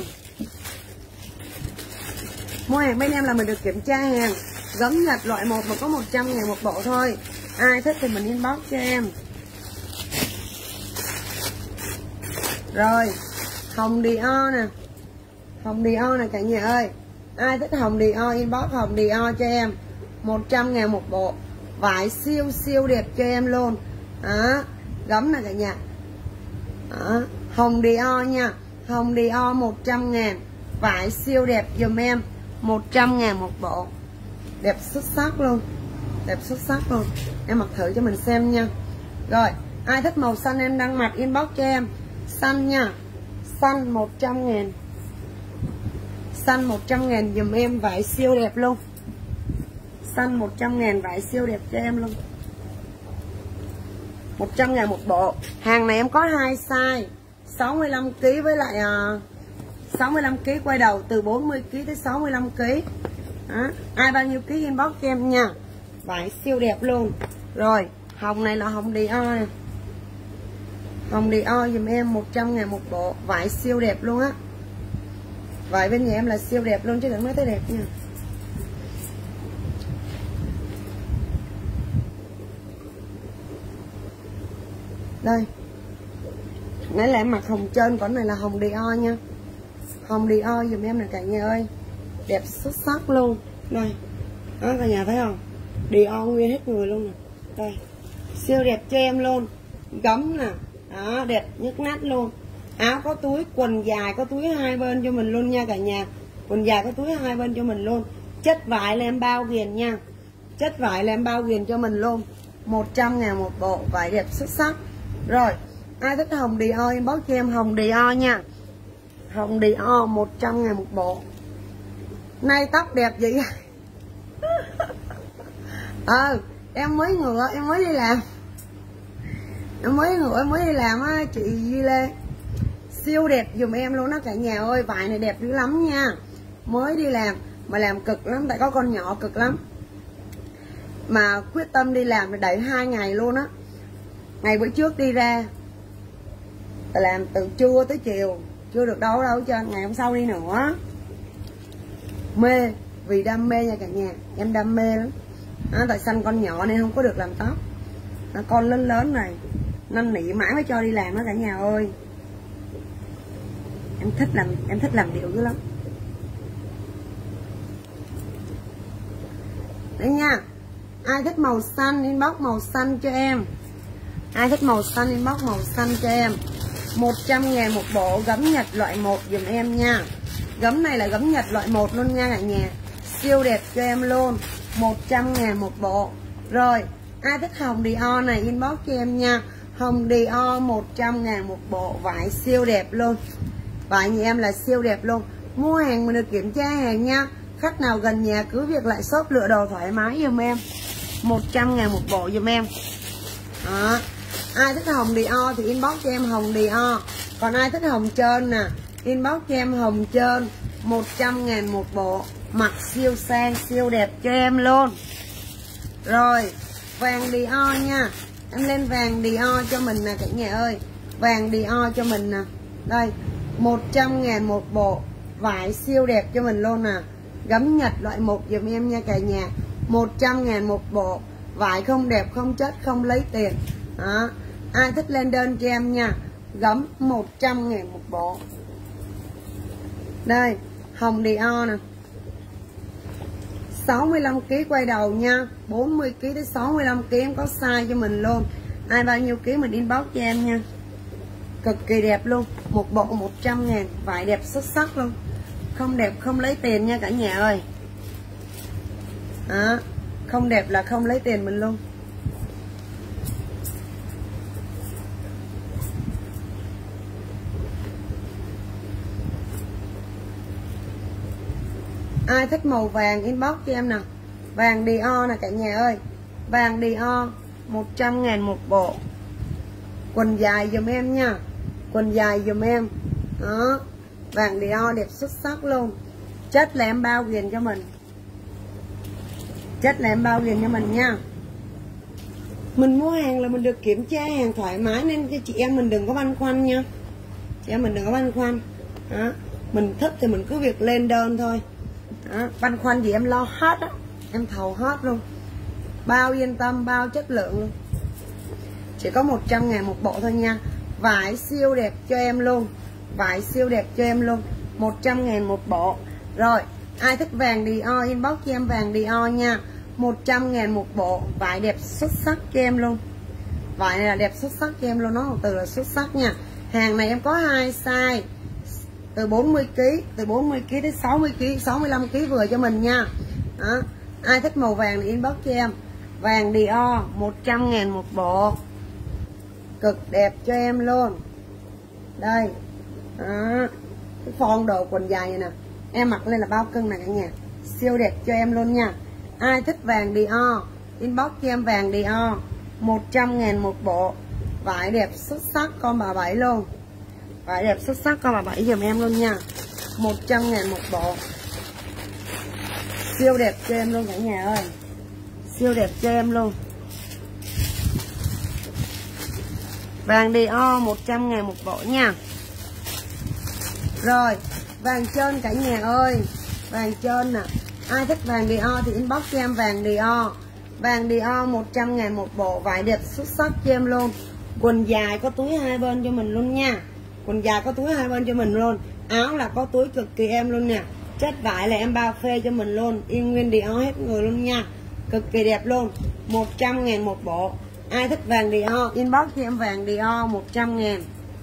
A: Mua hàng bên em là mình được kiểm tra hàng. Gấm Nhật loại 1 mà có 100.000 một bộ thôi. Ai thích thì mình inbox cho em. Rồi, hồng Dior nè. Hồng Dior nè cả nhà ơi. Ai thích hồng Dior inbox hồng Dior cho em. 100.000 một bộ. Vải siêu siêu đẹp cho em luôn. Đó, gấm nè cả nhà. Đó, hồng Dior nha. Hồng Dior 100.000. Vải siêu đẹp dùm em. 100.000 một bộ. Đẹp xuất sắc luôn. Đẹp xuất sắc luôn. Em mặc thử cho mình xem nha. Rồi, ai thích màu xanh em đang mặc inbox cho em. Xanh nha. Xanh 100.000. Xanh 100.000 dùm em, vải siêu đẹp luôn. Xanh 100.000 vải siêu đẹp cho em luôn. 100.000 một bộ. Hàng này em có 2 size, 65kg với lại 65kg quay đầu, từ 40kg tới 65kg. Đó. Ai bao nhiêu ký inbox cho em nha. Vải siêu đẹp luôn. Rồi, hồng này là hồng Dior nè. Hồng Dior dùm em 100.000 một bộ. Vải siêu đẹp luôn á. Vải bên nhà em là siêu đẹp luôn chứ đừng nói tới đẹp nha. Đây. Nãy là em mặc hồng trơn, còn này là hồng Dior nha. Hồng Dior dùm em nè cả nhà ơi. Đẹp xuất sắc luôn. Đây. Đó cả nhà thấy không? Dior nguyên hết người luôn nè. Đây, siêu đẹp cho em luôn. Gấm nè, đó, đẹp nhức nát luôn. Áo có túi, quần dài có túi hai bên cho mình luôn nha cả nhà. Quần dài có túi hai bên cho mình luôn. Chất vải là em bao viền nha. Chất vải là em bao viền cho mình luôn. 100.000 một bộ, vải đẹp xuất sắc. Rồi, ai thích hồng Dior inbox cho em hồng Dior nha. Hồng Dior 100.000 một bộ. Nay tóc đẹp vậy. Em mới ngựa, em mới đi làm. Em mới ngựa, em mới đi làm á, chị Duy Lê. Siêu đẹp dùm em luôn đó cả nhà ơi. Vải này đẹp dữ lắm nha. Mới đi làm mà làm cực lắm, tại có con nhỏ cực lắm. Mà quyết tâm đi làm để đẩy 2 ngày luôn á. Ngày bữa trước đi ra làm từ trưa tới chiều, chưa được đâu cho ngày hôm sau đi nữa. Mê, vì đam mê nha cả nhà. Em đam mê lắm. Tại sanh con nhỏ nên không có được làm tóc. Con lớn lớn này năn nỉ mãi mới cho đi làm đó cả nhà ơi. Em thích làm điệu dữ lắm. Đấy nha. Ai thích màu xanh inbox màu xanh cho em. Ai thích màu xanh inbox màu xanh cho em. 100.000 một bộ gấm Nhật loại 1 dùm em nha. Gấm này là gấm Nhật loại 1 luôn nha cả nhà. Siêu đẹp cho em luôn. 100.000 một bộ. Rồi, ai thích hồng Dior này inbox cho em nha. Hồng Dior 100.000 một bộ, vải siêu đẹp luôn. Vải nhà em là siêu đẹp luôn. Mua hàng mình được kiểm tra hàng nha. Khách nào gần nhà cứ việc lại shop lựa đồ thoải mái dùm em. 100.000 một bộ dùm em. Đó. Ai thích hồng Dior thì inbox cho em hồng Dior. Còn ai thích hồng trơn nè, inbox cho em hồng trơn. 100.000 một bộ. Mặc siêu sang, siêu đẹp cho em luôn. Rồi, vàng Dior nha. Em lên vàng Dior cho mình nè cả nhà ơi. Vàng Dior cho mình nè. Đây, 100.000 một bộ. Vải siêu đẹp cho mình luôn nè. Gấm Nhật loại 1 dùm em nha cả nhà. 100.000 một bộ. Vải không đẹp, không chất, không lấy tiền. Đó. Ai thích lên đơn cho em nha. Gấm 100.000 một bộ. Đây, hồng Dior nè. 65kg quay đầu nha. 40kg đến 65kg em có size cho mình luôn. Ai bao nhiêu ký mình inbox cho em nha. Cực kỳ đẹp luôn. Một bộ 100.000. Vải đẹp xuất sắc luôn. Không đẹp không lấy tiền nha cả nhà ơi. Đó. Không đẹp là không lấy tiền mình luôn. Ai thích màu vàng inbox cho em nè. Vàng Dior nè cả nhà ơi. Vàng Dior 100.000 một bộ. Quần dài dùm em nha. Quần dài dùm em. Đó. Vàng Dior đẹp xuất sắc luôn. Chất là em bao viền cho mình. Chất là em bao viền cho mình nha. Mình mua hàng là mình được kiểm tra hàng thoải mái, nên cho chị em mình đừng có băn khoăn nha. Chị em mình đừng có băn khoăn. Đó. Mình thích thì mình cứ việc lên đơn thôi. Đó. Băn khoăn gì em lo hết á. Em thầu hết luôn. Bao yên tâm, bao chất lượng luôn. Chỉ có 100.000 một bộ thôi nha. Vải siêu đẹp cho em luôn. Vải siêu đẹp cho em luôn. 100.000 một bộ. Rồi, ai thích vàng Dior inbox cho em vàng Dior nha. 100.000 một bộ. Vải đẹp xuất sắc cho em luôn. Vải này là đẹp xuất sắc cho em luôn. Nó một từ là xuất sắc nha. Hàng này em có 2 size. Từ 40kg, từ 40kg đến 60kg, 65kg vừa cho mình nha. Đó. Ai thích màu vàng thì inbox cho em. Vàng Dior 100.000 một bộ. Cực đẹp cho em luôn. Đây. Đó. Cái form đồ quần dài này nè. Em mặc lên là bao cân này cả nhà. Siêu đẹp cho em luôn nha. Ai thích vàng Dior inbox cho em vàng Dior 100.000 một bộ. Vải đẹp xuất sắc con bà Bảy luôn. Vải đẹp xuất sắc con bà Bảy giùm em luôn nha. 100.000 một bộ. Siêu đẹp cho em luôn cả nhà ơi. Siêu đẹp cho em luôn. Vàng Dior 100.000 một bộ nha. Rồi, vàng trơn cả nhà ơi. Vàng trơn nè. Ai thích vàng Dior thì inbox cho em vàng Dior. Vàng Dior 100.000 một bộ. Vải đẹp xuất sắc cho em luôn. Quần dài có túi hai bên cho mình luôn nha. Quần dài có túi hai bên cho mình luôn. Áo là có túi cực kỳ em luôn nè. Chất vải là em bao phê cho mình luôn. Yên nguyên Dior hết người luôn nha. cực kỳ đẹp luôn. 100.000 một bộ. Ai thích vàng Dior inbox cho em vàng Dior 100.000.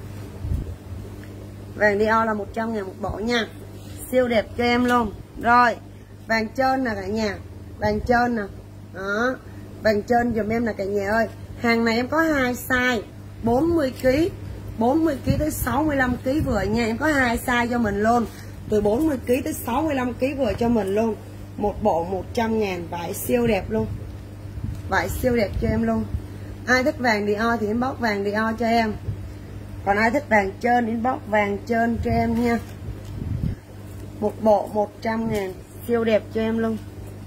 A: Vàng Dior là 100.000 một bộ nha. Siêu đẹp cho em luôn. Rồi vàng trơn nè cả nhà, vàng trơn nè đó, vàng trơn dùm em là cả nhà ơi. Hàng này em có 2 size 40kg, 40kg tới 65kg vừa nha. Em có 2 size cho mình luôn, từ 40kg tới 65kg vừa cho mình luôn. Một bộ 100.000, vải siêu đẹp luôn, vải siêu đẹp cho em luôn. Ai thích vàng Dior thì inbox vàng Dior cho em. Còn ai thích vàng trơn inbox vàng trơn cho em nha. Một bộ 100.000, siêu đẹp cho em luôn.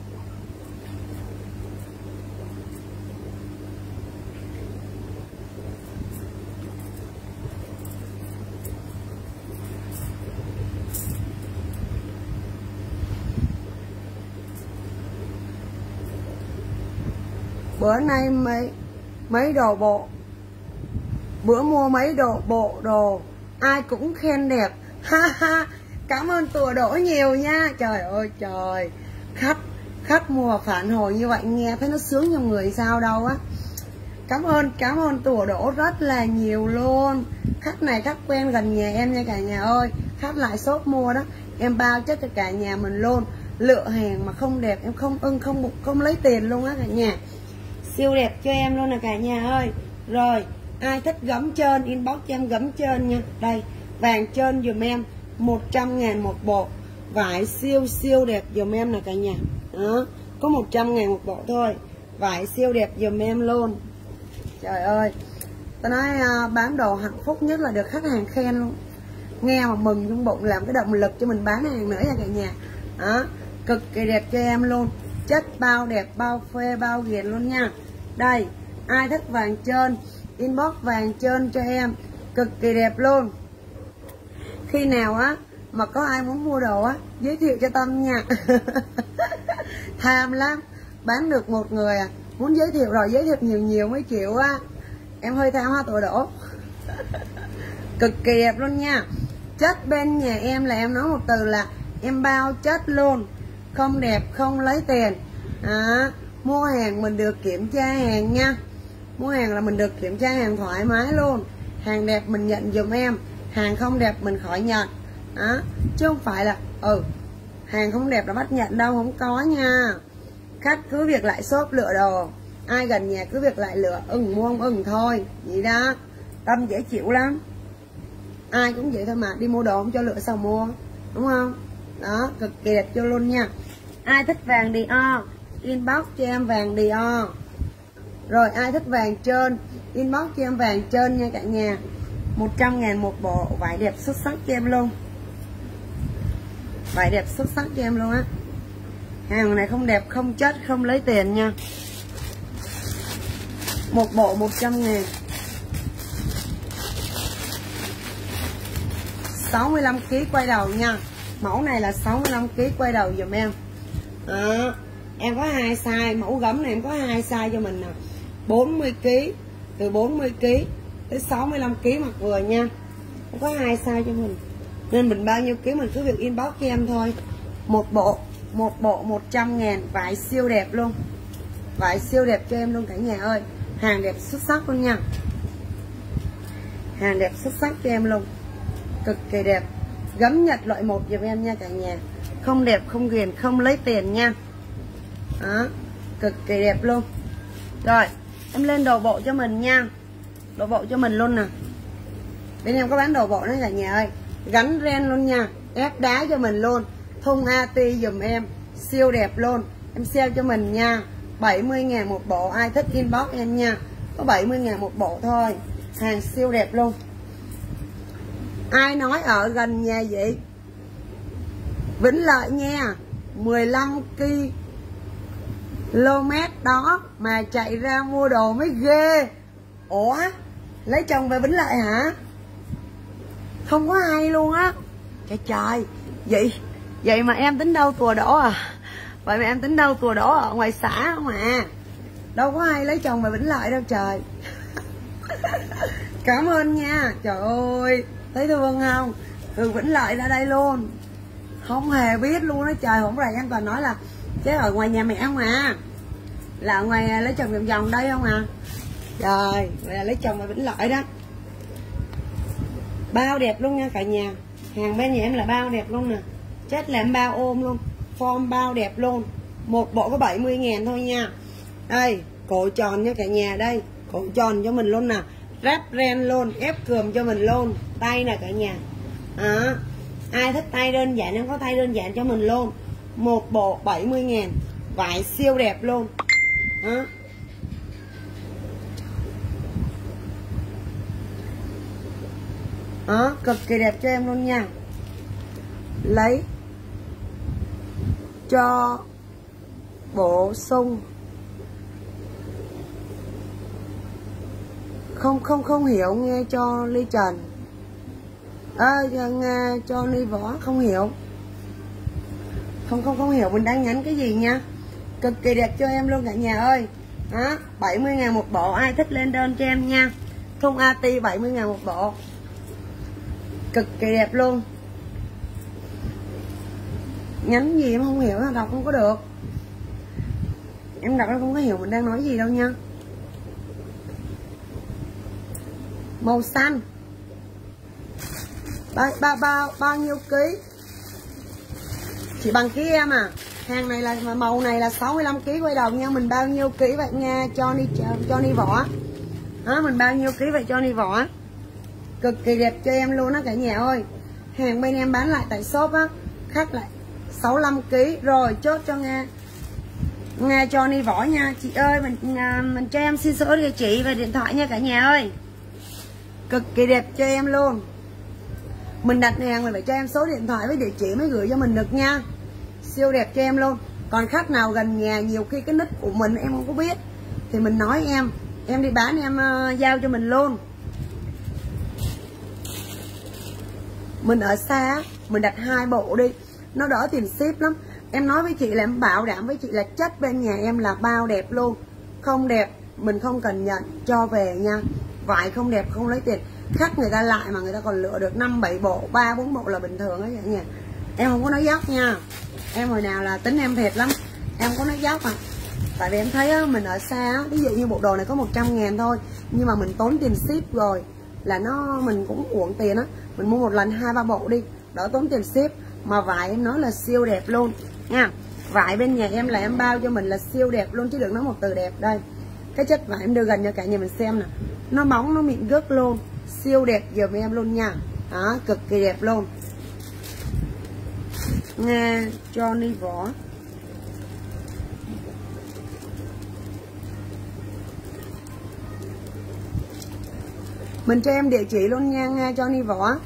A: Bữa nay mấy đồ bộ, bữa mua mấy đồ ai cũng khen đẹp. Ha ha, cảm ơn Tùa Đỗ nhiều nha. Trời ơi trời, khách mua phản hồi như vậy nghe thấy nó sướng trong người sao đâu á. Cảm ơn Tùa Đỗ rất là nhiều luôn. Khách này khách quen gần nhà em nha cả nhà ơi. Khách lại shop mua đó, em bao chất cho cả nhà mình luôn. Lựa hàng mà không đẹp em không ưng không lấy tiền luôn á cả nhà. Siêu đẹp cho em luôn nè cả nhà ơi. Rồi ai thích gấm trơn inbox cho em gấm trơn nha. Đây vàng trơn dùm em 100.000 một bộ. Vải siêu đẹp dùm em nè cả nhà đó. Có 100.000 một bộ thôi. Vải siêu đẹp dùm em luôn. Trời ơi, tao nói bán đồ hạnh phúc nhất là được khách hàng khen luôn. Nghe mà mừng trong bụng, làm cái động lực cho mình bán hàng nữa nha cả nhà đó. Cực kỳ đẹp cho em luôn. Chất bao đẹp, bao phê, bao ghiền luôn nha. Đây, ai thích vàng trơn inbox vàng trơn cho em. Cực kỳ đẹp luôn. Khi nào á mà có ai muốn mua đồ á, giới thiệu cho Tâm nha. Tham lắm, bán được một người à, muốn giới thiệu rồi giới thiệu nhiều mới chịu á. Em hơi tham ha Tùa Đỗ. Cực kỳ đẹp luôn nha. Chất bên nhà em là em nói một từ là em bao chất luôn. Không đẹp không lấy tiền mua hàng mình được kiểm tra hàng nha. Mua hàng là mình được kiểm tra hàng thoải mái luôn. Hàng đẹp mình nhận dùm em, hàng không đẹp mình khỏi nhận chứ không phải là hàng không đẹp là bắt nhận đâu, không có nha. Khách cứ việc lại shop lựa đồ, ai gần nhà cứ việc lại lựa, mua không thôi vậy đó. Tâm dễ chịu lắm, ai cũng vậy thôi mà, đi mua đồ không cho lựa sao mua, đúng không đó. Cực kỳ đẹp cho luôn nha. Ai thích vàng Dior inbox cho em vàng Dior. Rồi ai thích vàng trơn inbox cho em vàng trơn nha cả nhà. 100.000 một bộ. Vải đẹp xuất sắc cho em luôn, vải đẹp xuất sắc cho em luôn á. Hàng này không đẹp không chất không lấy tiền nha. Một bộ 100.000. 65kg quay đầu nha. Mẫu này là 65kg quay đầu dùm em đó. Em có 2 size, mẫu gấm này em có 2 size cho mình nè. 40kg, từ 40kg tới 65kg mặc vừa nha. Em có 2 size cho mình, nên mình bao nhiêu ký mình cứ việc inbox cho em thôi. Một bộ 100.000. Vải siêu đẹp luôn, vải siêu đẹp cho em luôn cả nhà ơi. Hàng đẹp xuất sắc luôn nha, hàng đẹp xuất sắc cho em luôn, cực kỳ đẹp. Gấm Nhật loại 1 giùm em nha cả nhà. Không đẹp không ghiền không lấy tiền nha đó. Cực kỳ đẹp luôn. Rồi em lên đồ bộ cho mình nha, đồ bộ cho mình luôn nè. Bên em có bán đồ bộ nữa cả nhà ơi. Gắn ren luôn nha, ép đá cho mình luôn. Thun AT dùm em, siêu đẹp luôn. Em sale cho mình nha, 70.000 một bộ. Ai thích inbox em nha, có 70.000 một bộ thôi. Hàng siêu đẹp luôn. Ai nói ở gần nhà vậy? Vĩnh Lợi nha, 15 km đó mà chạy ra mua đồ mới ghê. Ủa, lấy chồng về Vĩnh Lợi hả? Không có ai luôn á. Trời vậy mà em tính đâu Tùa Đỗ à? Vậy mà em tính đâu Tùa Đỗ ở ngoài xã không à? Đâu có ai lấy chồng về Vĩnh Lợi đâu trời. Cảm ơn nha. Trời ơi, thấy thương không? Từ Vĩnh Lợi ra đây luôn, không hề biết luôn đó trời. Không rày em còn nói là chứ ở ngoài nhà mẹ không à. là ở ngoài lấy chồng vòng vòng đây không à. Rồi vậy là lấy chồng mà Vĩnh Lợi đó. Bao đẹp luôn nha cả nhà. Hàng bên nhà em là bao đẹp luôn nè. Chất là em bao ôm luôn. Form bao đẹp luôn. Một bộ có 70.000 thôi nha. Đây cổ tròn nha cả nhà. Đây cổ tròn cho mình luôn nè. Ráp ren luôn. Ép cườm cho mình luôn. Tay nè cả nhà. Ai thích tay đơn giản em có tay đơn giản cho mình luôn. Một bộ 70.000. Vải siêu đẹp luôn. Đó, cực kỳ đẹp cho em luôn nha. Lấy cho bổ sung. Không hiểu nghe cho Ly Trần. Nghe cho Ly Võ không hiểu. Không hiểu mình đang nhắn cái gì nha. Cực kỳ đẹp cho em luôn cả nhà ơi. 70.000 một bộ, ai thích lên đơn cho em nha. Thun AT 70.000 một bộ. Cực kỳ đẹp luôn. Nhắn gì em không hiểu, đọc không có được. Em đọc em không có hiểu mình đang nói gì đâu nha. Màu xanh. Bao nhiêu ký? Chỉ bằng ký em à. Hàng này là màu này là 65 kg quay đầu nha. Mình bao nhiêu ký vậy nha cho Ni Võ. Mình bao nhiêu ký vậy cho Ni Võ. Cực kỳ đẹp cho em luôn đó cả nhà ơi. Hàng bên em bán lại tại shop á, khách lại 65 kg rồi chốt cho Nga cho Ni Võ nha. Chị ơi mình cho em xin số địa chỉ và điện thoại nha cả nhà ơi. Cực kỳ đẹp cho em luôn. Mình đặt hàng mình phải cho em số điện thoại với địa chỉ mới gửi cho mình được nha. Siêu đẹp cho em luôn. Còn khách nào gần nhà nhiều khi cái nick của mình em không có biết thì mình nói em đi bán em giao cho mình luôn. Mình ở xa mình đặt 2 bộ đi nó đỡ tiền ship lắm. Em nói với chị là em bảo đảm với chị là chất bên nhà em là bao đẹp luôn. Không đẹp mình không cần nhận, cho về nha. Vải không đẹp không lấy tiền. Khách người ta lại mà người ta còn lựa được 5-7 bộ 3-4 bộ là bình thường đó cả nhà. Em không có nói dốc nha. Em hồi nào là tính em thiệt lắm. Em không có nói dốc à. Tại vì em thấy á, mình ở xa á, ví dụ như bộ đồ này có 100.000 thôi nhưng mà mình tốn tiền ship rồi là mình cũng uổng tiền á. Mình mua một lần 2-3 bộ đi đỡ tốn tiền ship. Mà vải em nói là siêu đẹp luôn nha. Vải bên nhà em là em bao cho mình là siêu đẹp luôn chứ đừng nói một từ đẹp. Đây cái chất vải em đưa gần cho cả nhà mình xem nè. Nó bóng nó mịn gớt luôn. Siêu đẹp giùm em luôn nha. Đó cực kỳ đẹp luôn. Nga cho Ni Võ. Mình cho em địa chỉ luôn nha. Nga cho Ni Võ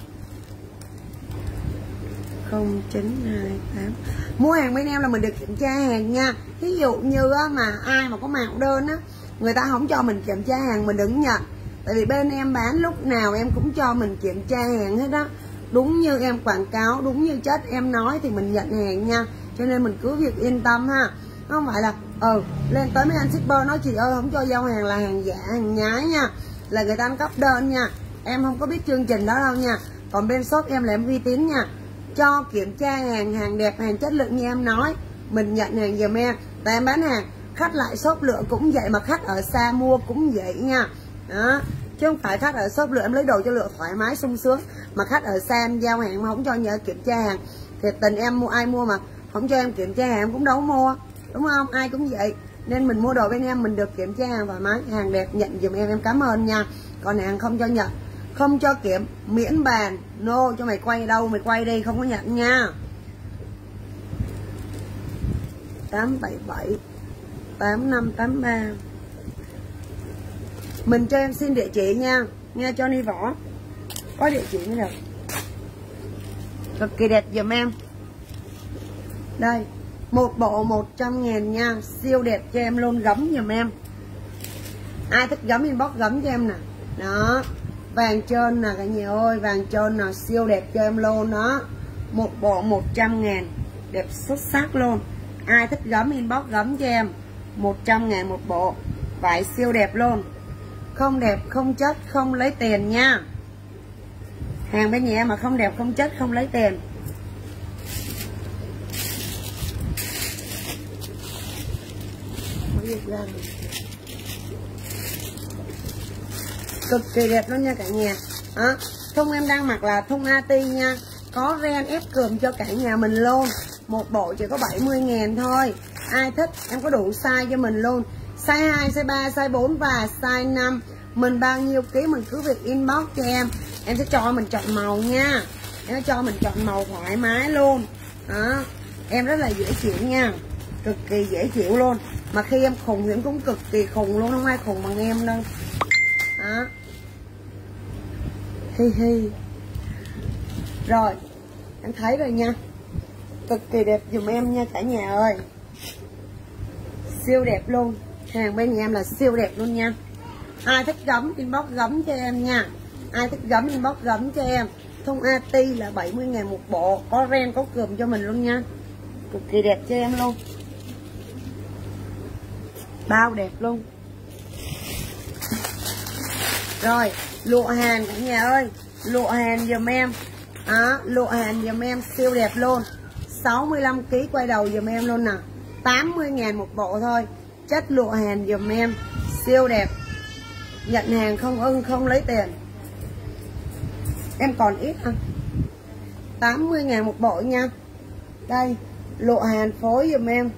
A: 0928. Mua hàng bên em là mình được kiểm tra hàng nha. Ví dụ như mà ai mà có mạo đơn á, người ta không cho mình kiểm tra hàng mình đừng nhận. Tại vì bên em bán lúc nào em cũng cho mình kiểm tra hàng hết đó. Đúng như em quảng cáo, đúng như chất em nói thì mình nhận hàng nha. Cho nên mình cứ việc yên tâm ha. Không phải là lên tới mấy anh shipper nói chị ơi không cho giao hàng là hàng giả, hàng nhái nha. Là người ta ăn cắp đơn nha. Em không có biết chương trình đó đâu nha. Còn bên shop em là em uy tín nha. Cho kiểm tra hàng, hàng đẹp, hàng chất lượng như em nói. Mình nhận hàng giùm em. Tại em bán hàng, khách lại shop lựa cũng vậy. Mà khách ở xa mua cũng vậy nha. Đó. Chứ không phải khách ở shop lựa em lấy đồ cho lựa thoải mái sung sướng. Mà khách ở xa em giao hàng mà không cho nhớ kiểm tra hàng thì tình em mua ai mua mà không cho em kiểm tra hàng em cũng đâu mua. Đúng không? Ai cũng vậy. Nên mình mua đồ bên em mình được kiểm tra hàng thoải mái. Hàng đẹp nhận giùm em cảm ơn nha. Còn hàng không cho nhận, không cho kiểm, miễn bàn. No cho mày quay đâu mày quay đi, không có nhận nha. 877 8583. Mình cho em xin địa chỉ nha. Nghe cho Ni Võ có địa chỉ mới được. Cực kỳ đẹp giùm em. Đây một bộ 100.000 nha. Siêu đẹp cho em luôn. Gấm giùm em. Ai thích gấm inbox gấm cho em nè. Đó vàng trơn nè cả nhà ơi. Vàng trơn nè siêu đẹp cho em luôn đó. Một bộ 100.000 đẹp xuất sắc luôn. Ai thích gấm inbox gấm cho em. 100.000 một bộ. Vải siêu đẹp luôn. Không đẹp không chất không lấy tiền nha. Hàng bên nhà em mà không đẹp không chất không lấy tiền. việc ra rồi. Cực kỳ đẹp luôn nha cả nhà. Đó. Thun em đang mặc là thun AT nha, có ren ép cườm cho cả nhà mình luôn. Một bộ chỉ có 70.000 thôi. Ai thích em có đủ size cho mình luôn, size 2, size 3, size 4 và size 5. Mình bao nhiêu ký mình cứ việc inbox cho em sẽ cho mình chọn màu nha. Em sẽ cho mình chọn màu thoải mái luôn. Đó. Em rất là dễ chịu nha, cực kỳ dễ chịu luôn. Mà khi em khùng thì em cũng cực kỳ khùng luôn, không ai khùng bằng em đâu. Đó. Hi hi. Rồi, em thấy rồi nha. Cực kỳ đẹp dùm em nha cả nhà ơi. Siêu đẹp luôn. Hàng bên nhà em là siêu đẹp luôn nha. Ai thích gấm inbox gấm cho em nha. Ai thích gấm inbox gấm cho em. Thun AT là 70.000 một bộ, có ren có cườm cho mình luôn nha. Cực kỳ đẹp cho em luôn. Bao đẹp luôn. Rồi, lụa Hàn cả nhà ơi, lụa Hàn giùm em. Đó, lụa Hàn giùm em siêu đẹp luôn. 65 kg quay đầu giùm em luôn nè. 80.000 một bộ thôi. Chất lụa Hàn giùm em siêu đẹp. Nhận hàng không ưng không lấy tiền. Em còn ít à. 80.000 một bộ nha. Đây, lụa Hàn phối giùm em.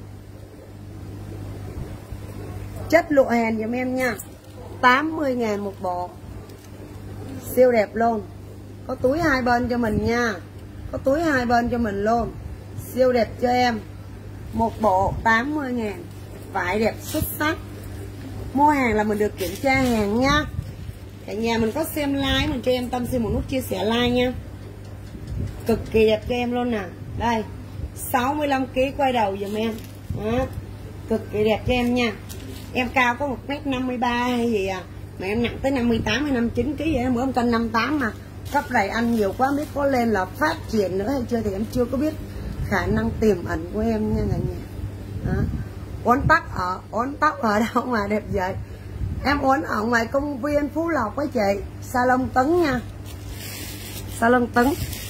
A: Chất lụa Hàn giùm em nha. 80.000 một bộ. Siêu đẹp luôn. Có túi hai bên cho mình nha. Có túi hai bên cho mình luôn. Siêu đẹp cho em. Một bộ 80.000. Vải đẹp xuất sắc. Mua hàng là mình được kiểm tra hàng nha. Cả nhà mình có xem like, mình cho em Tâm xin một nút chia sẻ like nha. Cực kỳ đẹp cho em luôn nè. Đây, 65 kg quay đầu giùm em. Đó. Cực kỳ đẹp cho em nha. Em cao có 1m53 hay gì à, mà em nặng tới 58 hay 59 kg vậy. Bữa em cân 58 mà. Cấp này ăn nhiều quá, biết có lên là phát triển nữa hay chưa thì em chưa có biết khả năng tiềm ẩn của em nha cả nhà. Đó. Uốn tóc ở đâu mà đẹp vậy? Em uốn ở ngoài công viên Phú Lộc với chị, salon Tấn nha. Salon Tấn,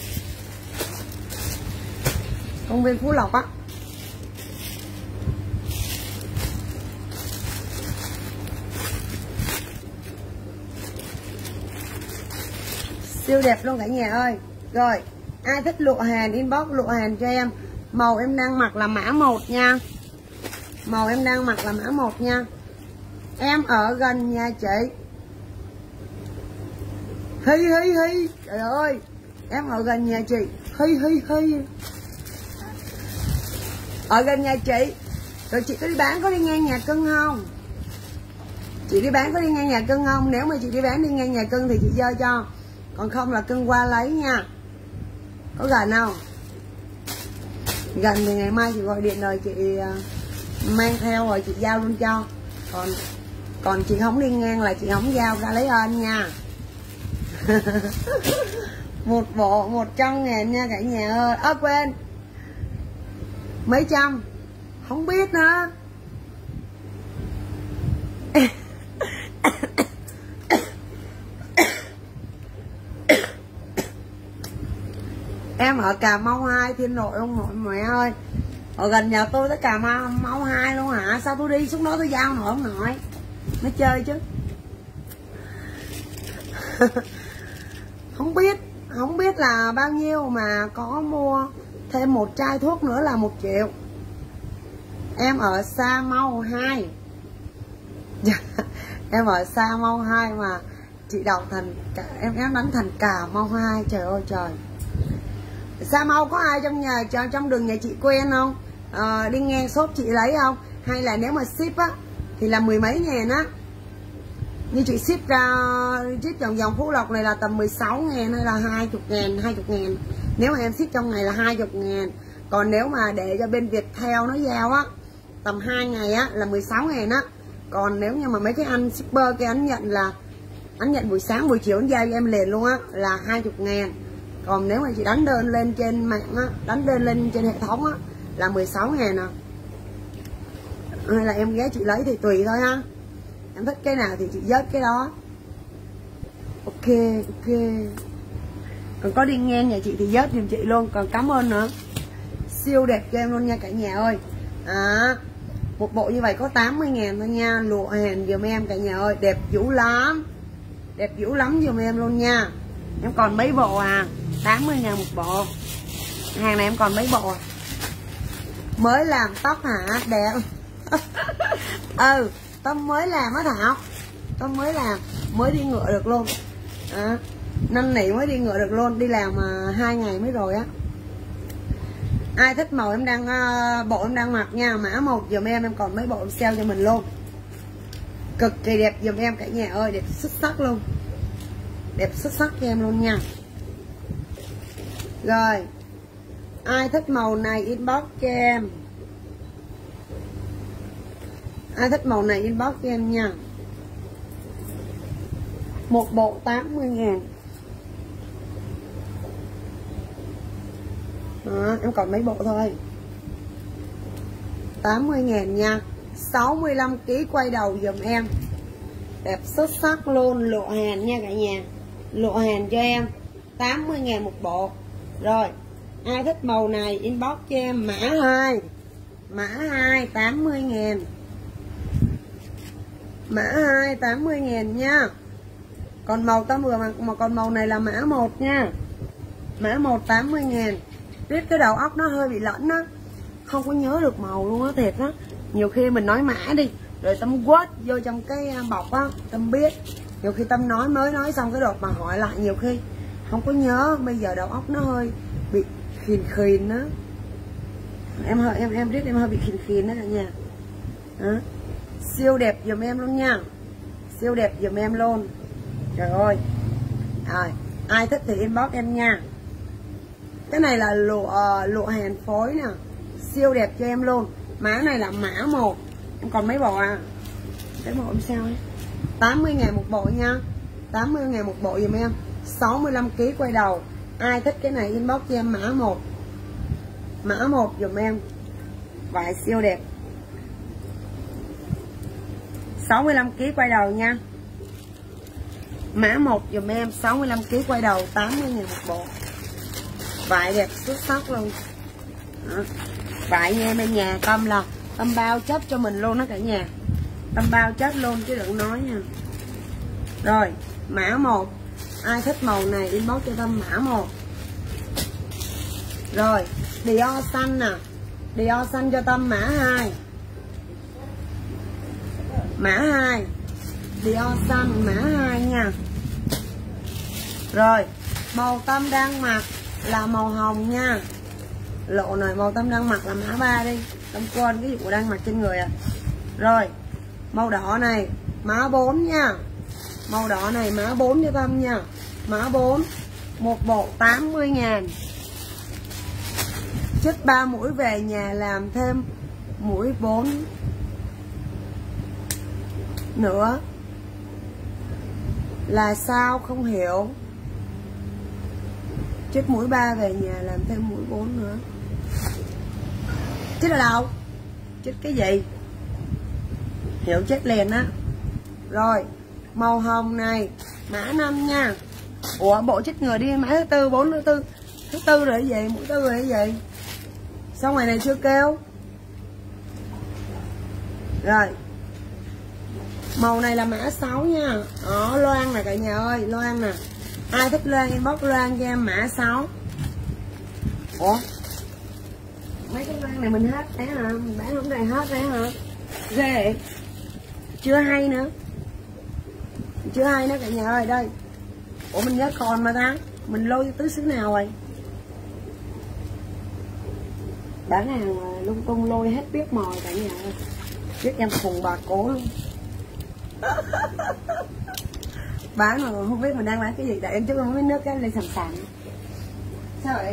A: công viên Phú Lộc á. Siêu đẹp luôn cả nhà ơi. Rồi, ai thích lụa Hàn inbox lụa Hàn cho em. Màu em đang mặc là mã 1 nha. Màu em đang mặc là mã 1 nha. Em ở gần nhà chị. Hi. Trời ơi, em ở gần nhà chị. Hi. Ở gần nhà chị. Rồi chị có đi bán, có đi ngang nhà cưng không? Chị đi bán có đi ngang nhà cưng không? Nếu mà chị đi bán đi ngang nhà cưng thì chị dơ cho. Còn không là cưng qua lấy nha. Có gần không? Gần thì ngày mai chị gọi điện rồi chị mang theo rồi chị giao luôn cho. Còn chị không đi ngang là chị không giao ra lấy ơn nha. Một bộ 100.000 nha cả nhà ơi. Quên, mấy trăm không biết nữa. Em ở Cà Mau 2 Thiên Nội ông nội mẹ ơi. Ở gần nhà tôi tới Cà Mau 2 luôn hả? Sao tôi đi xuống đó tôi giao nổi ông nội. Mới chơi chứ. Không biết là bao nhiêu mà có mua thêm một chai thuốc nữa là 1 triệu. Em ở Sa Mau 2. Em ở Sa Mau 2 mà chị đọc thành em đánh thành Cà Mau 2. Trời ơi trời. Sa Mau có ai trong đường nhà chị quen không? Đi ngang shop chị lấy không? Hay là nếu mà ship á thì là 10 mấy ngàn á. Như chị ship vòng vòng Phú Lộc này là tầm 16.000 hay là 20.000. Nếu mà em ship trong ngày là 20.000. Còn nếu mà để cho bên Viettel nó giao á, tầm 2 ngày á là 16.000 á. Còn nếu như mà mấy cái anh shipper cái anh nhận buổi sáng buổi chiều anh giao cho em liền luôn á là 20.000. Còn nếu mà chị đánh đơn lên trên mạng á, đánh đơn lên trên hệ thống á là 16.000 à. Hay là em ghé chị lấy thì tùy thôi ha. Em thích cái nào thì chị vớt cái đó. Ok. Còn có đi ngang nhà chị thì vớt giùm chị luôn. Còn cảm ơn nữa. Siêu đẹp cho em luôn nha cả nhà ơi. Một bộ như vậy có 80.000 thôi nha. Lụa Hàn giùm em cả nhà ơi. Đẹp dữ lắm. Đẹp dữ lắm giùm em luôn nha. Em còn mấy bộ à, 80.000 một bộ. Hàng này em còn mấy bộ à. Mới làm tóc hả? Đẹp. Tóc mới làm á Thảo. Tóc mới làm, mới đi ngựa được luôn. Năn nỉ mới đi ngựa được luôn. Đi làm 2 ngày mới rồi á. Ai thích màu em đang bộ em đang mặc nha, mã 1 giùm em còn mấy bộ em sale cho mình luôn. Cực kỳ đẹp giùm em cả nhà ơi, đẹp xuất sắc luôn. Đẹp xuất sắc cho em luôn nha. Rồi, ai thích màu này inbox cho em. Ai thích màu này inbox cho em nha. Một bộ 80.000. Em còn mấy bộ thôi. 80.000 nha. 65kg quay đầu giùm em. Đẹp xuất sắc luôn. Lụa Hàn nha cả nhà. Lụa Hàn cho em 80.000 một bộ. Rồi, ai thích màu này inbox cho em mã 2. Mã 2 80.000. Mã 2 80.000 nha. Còn màu ta vừa mà còn màu này là mã 1 nha. Mã 1 80.000. Biết cái đầu óc nó hơi bị lẫn á, không có nhớ được màu luôn á, thiệt á. Nhiều khi mình nói mã đi rồi Tâm quét vô trong cái bọc á, Tâm biết. Nhiều khi Tâm mới nói xong cái đột mà hỏi lại nhiều khi không có nhớ. Bây giờ đầu óc nó hơi bị khìn á. Em biết em hơi bị khìn đó cả nhà. Siêu đẹp giùm em luôn nha. Siêu đẹp giùm em luôn. Trời ơi. Rồi, ai thích thì inbox em nha. Cái này là lụa Hàn phối nè. Siêu đẹp cho em luôn. Mã này là mã 1. Em còn mấy bộ à? Cái bộ em sao ấy. 80.000 một bộ nha. 80.000 một bộ giùm em. 65kg quay đầu. Ai thích cái này inbox cho em mã 1. Mã 1 giùm em. Vải siêu đẹp. 65kg quay đầu nha. Mã 1 dùm em. 65kg quay đầu. 80.000 một bộ. Vải đẹp xuất sắc luôn. Vải nha em bên nhà Tâm là Tâm bao chất cho mình luôn đó cả nhà. Tâm bao chất luôn chứ đừng nói nha. Rồi, mã 1. Ai thích màu này inbox cho Tâm mã 1. Rồi, Dior xanh nè. Dior xanh cho Tâm mã 2. Mã 2. Dior xanh mã 2 nha. Rồi, màu Tâm đang mặc là màu hồng nha. Lộ này màu Tâm đang mặc là mã 3 đi. Tâm quên cái vụ đang mặc trên người à. Rồi, màu đỏ này mã 4 nha. Màu đỏ này mã 4 cho Tâm nha. Mã 4. Một bộ 80.000. Chích 3 mũi về nhà làm thêm mũi 4 nữa. Là sao không hiểu. Chích mũi 3 về nhà làm thêm mũi 4 nữa. Chích ở đâu? Chích cái gì? Hiểu chết liền á. Rồi, màu hồng này mã 5 nha. Ủa bộ chích người đi mã thứ 4, 4 thứ 4. Thứ 4 rồi cái gì? Mũi 4 rồi cái gì? Sao ngoài này chưa kêu? Rồi. Màu này là mã 6 nha. Loan nè cả nhà ơi, Loan nè. Ai thích Loan inbox Loan cho em mã 6. Ủa? Mấy cái Loan này mình hết đấy hả? Mình bán hôm nay hết đấy hả? Ghê vậy? Chưa hay nữa. Chưa hay nữa cả nhà ơi, đây. Ủa mình nhớ còn mà ta. Mình lôi tứ xứ nào rồi? Bán hàng lung tung lôi hết biết mồi cả nhà ơi. Biết em khùng bà cố luôn. Bán mà không biết mình đang bán cái gì. Tại em chút không biết nước cái lên sầm sàm. Sao vậy?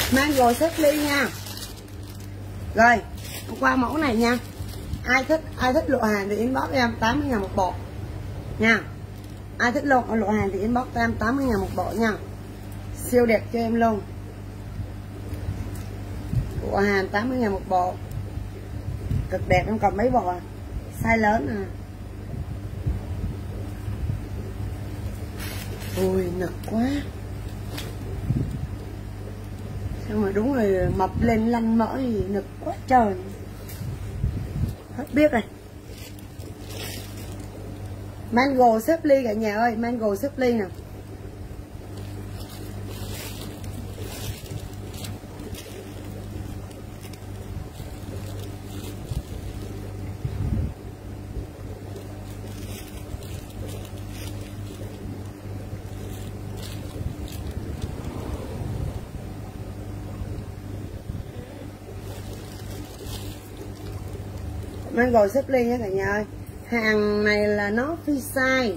A: Mango xếp ly nha. Rồi qua mẫu này nha. Ai thích lộ hàng thì inbox em 80.000 một bộ nha. Ai thích lộ hàng thì inbox em 80.000 một bộ nha. Siêu đẹp cho em luôn. Lộ hàng 80.000 một bộ. Cực đẹp, em còn mấy bộ à? Size lớn à. Ui nực quá. Sao mà đúng rồi, mập lên lăn mỡ gì nực quá trời. Hết biết rồi. Mango xếp ly cả nhà ơi, mango xếp ly nè. Mango xếp ly nha cả nhà ơi. Hàng này là nó free size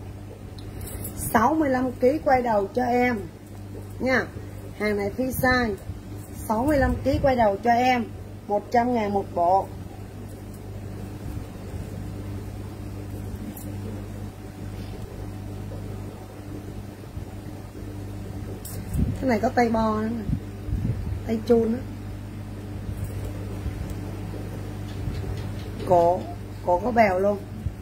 A: 65kg quay đầu cho em nha. Hàng này free size 65kg quay đầu cho em, 100.000 một bộ. Cái này có tay bo nữa, tay chun đó. Cổ có bèo luôn.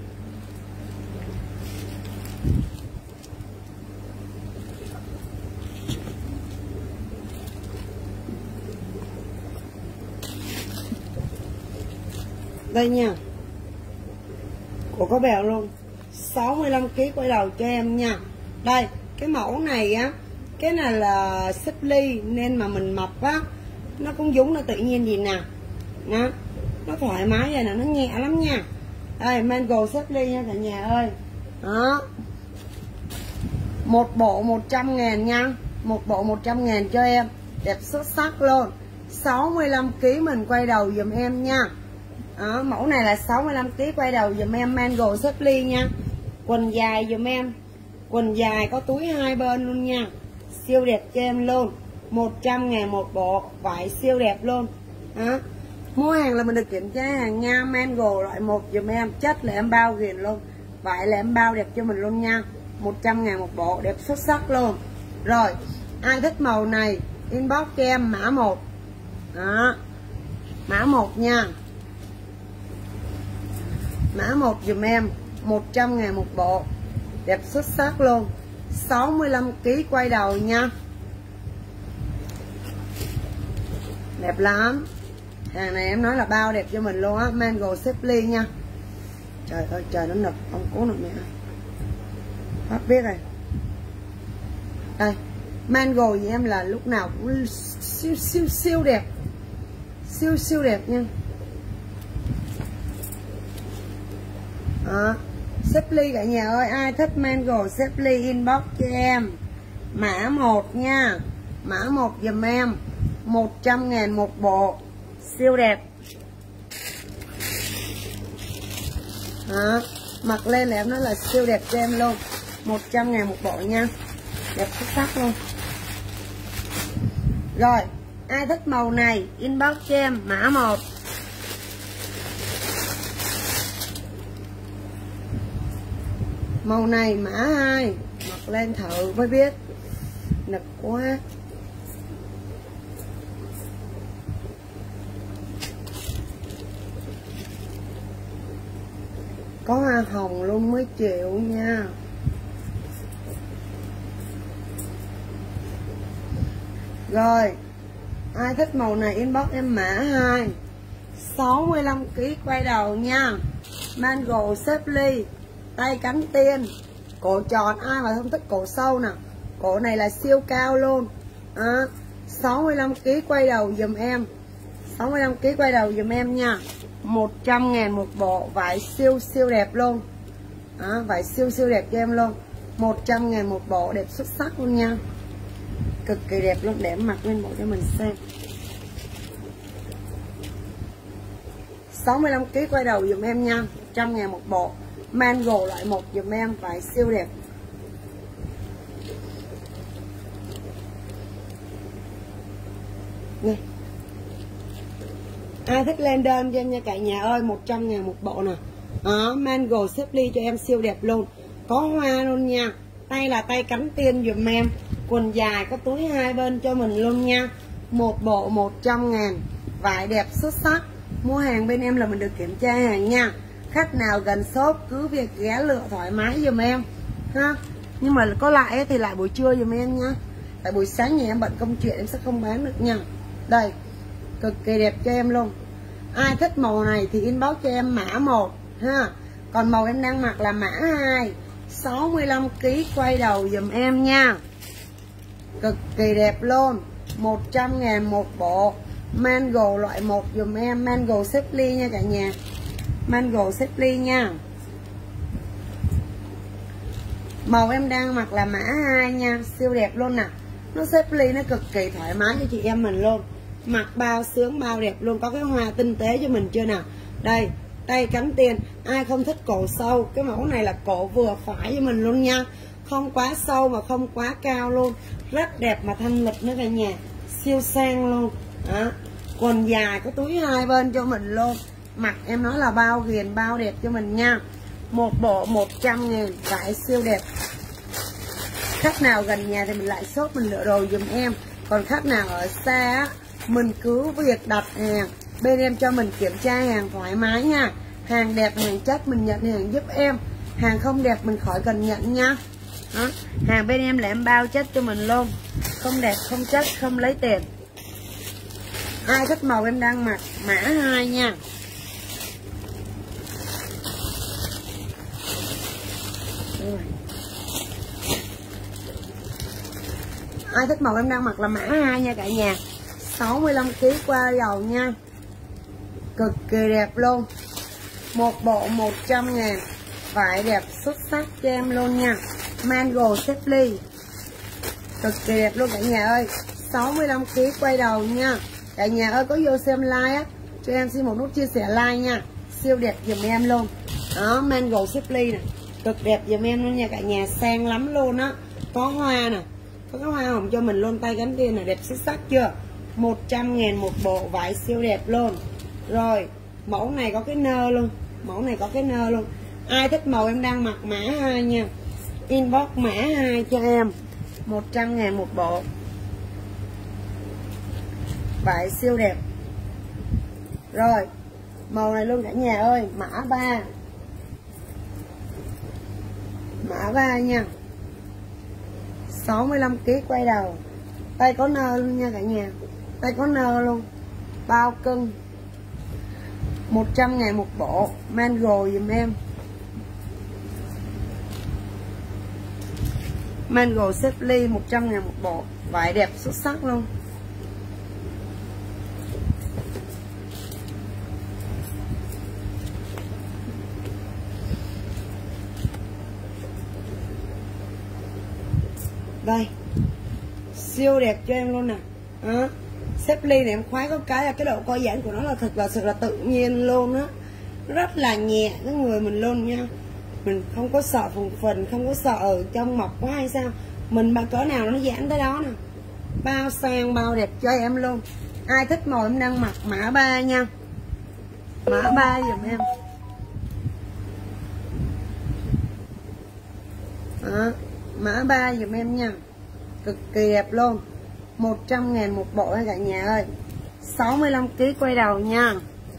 A: Đây nha. Cổ có bèo luôn. 65kg quay đầu cho em nha. Đây, cái mẫu này á, cái này là xếp ly nên mà mình mập á, nó cũng giống nó tự nhiên gì nè. Đó. Nó thoải mái vậy nè, nó nhẹ lắm nha. Đây, mango xếp ly nha cả nhà ơi. Đó. Một bộ 100.000 nha. Một bộ 100.000 cho em. Đẹp xuất sắc luôn. 65kg mình quay đầu dùm em nha. Đó, mẫu này là 65kg quay đầu dùm em, mango xếp ly nha. Quần dài dùm em. Quần dài có túi hai bên luôn nha. Siêu đẹp cho em luôn. 100.000 một bộ. Vải siêu đẹp luôn. Đó. Mua hàng là mình được kiểm tra hàng nha. Mango loại 1 dùm em. Chất là em bao ghiền luôn. Vải là em bao đẹp cho mình luôn nha. 100.000 một bộ. Đẹp xuất sắc luôn. Rồi, ai thích màu này inbox cho em mã 1. Đó. Mã 1 nha. Mã 1 dùm em. 100.000 một bộ. Đẹp xuất sắc luôn. 65kg quay đầu nha. Đẹp lắm. Hàng này em nói là bao đẹp cho mình luôn á. Mango xếp ly nha. Trời ơi trời nó nực, không cố được nữa. Hết biết rồi. Đây, mango với em là lúc nào cũng siêu đẹp. Siêu đẹp nha. Đó. Xếp ly cả nhà ơi, ai thích mango xếp ly inbox cho em. Mã 1 nha. Mã 1 dùm em. 100.000 một bộ. Siêu đẹp. Đó. Mặc lên là em nói là siêu đẹp cho em luôn. 100.000 một bộ nha. Đẹp xuất sắc luôn. Rồi, ai thích màu này inbox cho em mã 1. Màu này mã 2. Mặc lên thử mới biết. Nực quá. Có hoa hồng luôn mới chịu nha. Rồi, ai thích màu này inbox em mã 2. 65kg quay đầu nha. Mango xếp ly. Tay cánh tiên. Cổ tròn, ai mà không thích cổ sâu nè. Cổ này là siêu cao luôn. 65kg quay đầu dùm em. 65kg quay đầu dùm em nha. 100.000 một bộ. Vải siêu đẹp luôn. Vải siêu đẹp cho em luôn. 100.000 một bộ. Đẹp xuất sắc luôn nha. Cực kỳ đẹp luôn. Để em mặc lên bộ cho mình xem. 65kg quay đầu dùm em nha. 100.000 một bộ. Mango loại 1 dùm em. Vải siêu đẹp. Này. Ai thích lên đơn cho em nha cả nhà ơi, 100.000 một bộ nè. Đó, mango xếp ly cho em siêu đẹp luôn. Có hoa luôn nha. Tay là tay cánh tiên dùm em. Quần dài có túi hai bên cho mình luôn nha. Một bộ 100.000. Vải đẹp xuất sắc. Mua hàng bên em là mình được kiểm tra hàng nha. Khách nào gần shop cứ việc ghé lựa thoải mái dùm em ha. Nhưng mà có lại thì lại buổi trưa dùm em nha. Tại buổi sáng nhà em bận công chuyện em sẽ không bán được nha. Đây, cực kỳ đẹp cho em luôn. Ai thích màu này thì inbox cho em mã 1 ha. Còn màu em đang mặc là mã 2, 65kg quay đầu dùm em nha. Cực kỳ đẹp luôn. 100.000 một bộ. Mango loại 1 dùm em. Mango xếp ly nha cả nhà. Mango xếp ly nha. Màu em đang mặc là mã 2 nha. Siêu đẹp luôn nè. Nó xếp ly nó cực kỳ thoải mái cho chị em mình luôn. Mặc bao sướng bao đẹp luôn. Có cái hoa tinh tế cho mình chưa nào. Đây, tay cánh tiền. Ai không thích cổ sâu, cái mẫu này là cổ vừa phải cho mình luôn nha. Không quá sâu mà không quá cao luôn. Rất đẹp mà thanh lịch nữa cả nhà. Siêu sang luôn. Đó. Quần dài có túi hai bên cho mình luôn. Mặc em nói là bao ghiền bao đẹp cho mình nha. Một bộ 100.000. Vải siêu đẹp. Khách nào gần nhà thì mình lại shop mình lựa đồ dùm em. Còn khách nào ở xa á, mình cứ việc đặt hàng bên em cho mình kiểm tra hàng thoải mái nha. Hàng đẹp hàng chất mình nhận hàng giúp em. Hàng không đẹp mình khỏi cần nhận nha. Đó. Hàng bên em là em bao chất cho mình luôn. Không đẹp không chất không lấy tiền. Ai thích màu em đang mặc mã 2 nha. Ai thích màu em đang mặc là mã 2 nha cả nhà. 65kg qua dầu nha. Cực kỳ đẹp luôn. Một bộ 100.000. Vải đẹp xuất sắc cho em luôn nha. Mango xếp ly. Cực kỳ đẹp luôn cả nhà ơi. 65kg quay đầu nha. Cả nhà ơi có vô xem like á, cho em xin một nút chia sẻ like nha. Siêu đẹp dùm em luôn. Đó, mango xếp ly nè. Cực đẹp dùm em luôn nha cả nhà. Sang lắm luôn á. Có hoa nè. Có cái hoa hồng cho mình luôn. Tay cánh tiên là đẹp xuất sắc chưa. 100.000 một bộ. Vải siêu đẹp luôn. Rồi mẫu này có cái nơ luôn. Mẫu này có cái nơ luôn. Ai thích màu em đang mặc mã 2 nha. Inbox mã 2 cho em. 100.000 một bộ. Vải siêu đẹp. Rồi màu này luôn cả nhà ơi. Mã 3. Mã 3 nha. 65kg quay đầu. Tay có nơ luôn nha cả nhà. Tay có nơ luôn. Bao cân. 100.000 một bộ. Mango dùm em. Mango xếp ly 100.000 một bộ. Vải đẹp xuất sắc luôn. Đây. Siêu đẹp cho em luôn nè. Đó. Xếp ly này em khoái có cái là cái độ co giãn của nó là thật là sự là tự nhiên luôn á. Rất là nhẹ cái người mình luôn nha. Mình không có sợ phồng phình, không có sợ ở trong mọc quá hay sao. Mình bao cỡ nào nó giãn tới đó nè. Bao sang bao đẹp cho em luôn. Ai thích màu em đang mặc mã 3 nha. Mã 3 giùm em. Đó. Mã 3 giùm em nha. Cực kỳ đẹp luôn. 100.000 một bộ nha cả nhà ơi. 65kg quay đầu nha.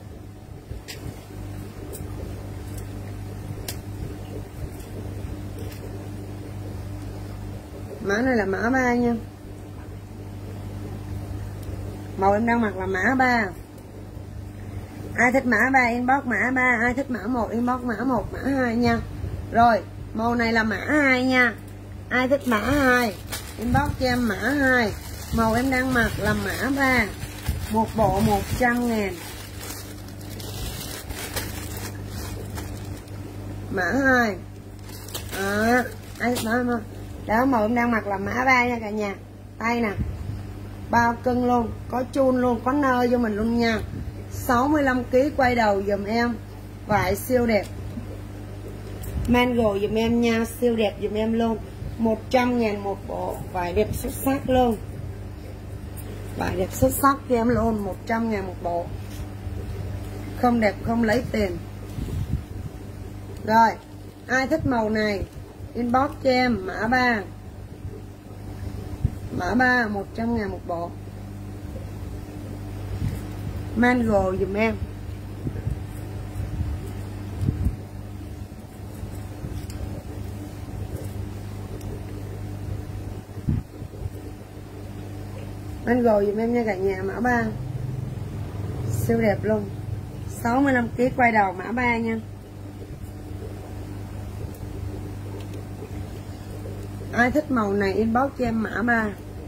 A: Mã này là mã 3 nha. Màu em đang mặc là mã 3. Ai thích mã 3 inbox mã 3. Ai thích mã 1 inbox mã 1 mã 2 nha. Rồi màu này là mã 2 nha. Ai thích mã 2 inbox cho em mã 2. Màu em đang mặc là mã 3. Một bộ 100.000. Mã 2. Đó. Ai thích mã 2. Đó màu em đang mặc là mã 3 nha cả nhà. Tay nè. Bao cân luôn. Có chun luôn. Có nơ cho mình luôn nha. 65kg quay đầu dùm em. Vải siêu đẹp. Mango dùm em nha. Siêu đẹp dùm em luôn. 100.000 một bộ. Vải đẹp xuất sắc luôn. Vải đẹp xuất sắc cho em luôn, 100.000 một bộ. Không đẹp không lấy tiền. Rồi, ai thích màu này inbox cho em mã 3. Mã 3 100.000 một bộ. Mango dùm em. Mango dùm em nha cả nhà, mã 3. Siêu đẹp luôn. 65kg quay đầu mã 3 nha. Ai thích màu này inbox cho em mã 3.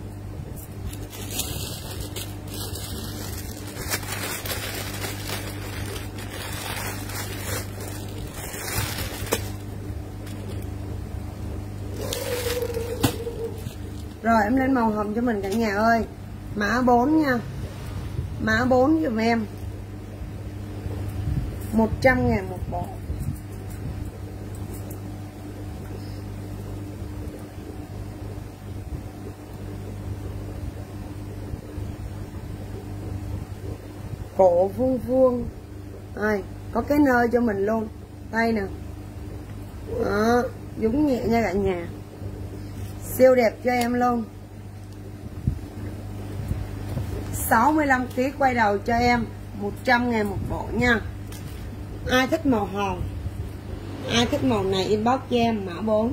A: Rồi em lên màu hồng cho mình cả nhà ơi. Mã 4 nha. Mã 4 giùm em. 100.000 một bộ. Cổ vuông vuông. Rồi, có cái nơi cho mình luôn. Tay nè. Đó, dúng nhẹ nha cả nhà. Siêu đẹp cho em luôn. 65kg quay đầu cho em, 100.000 một bộ nha. Ai thích màu hồng, ai thích màu này inbox cho em mã 4.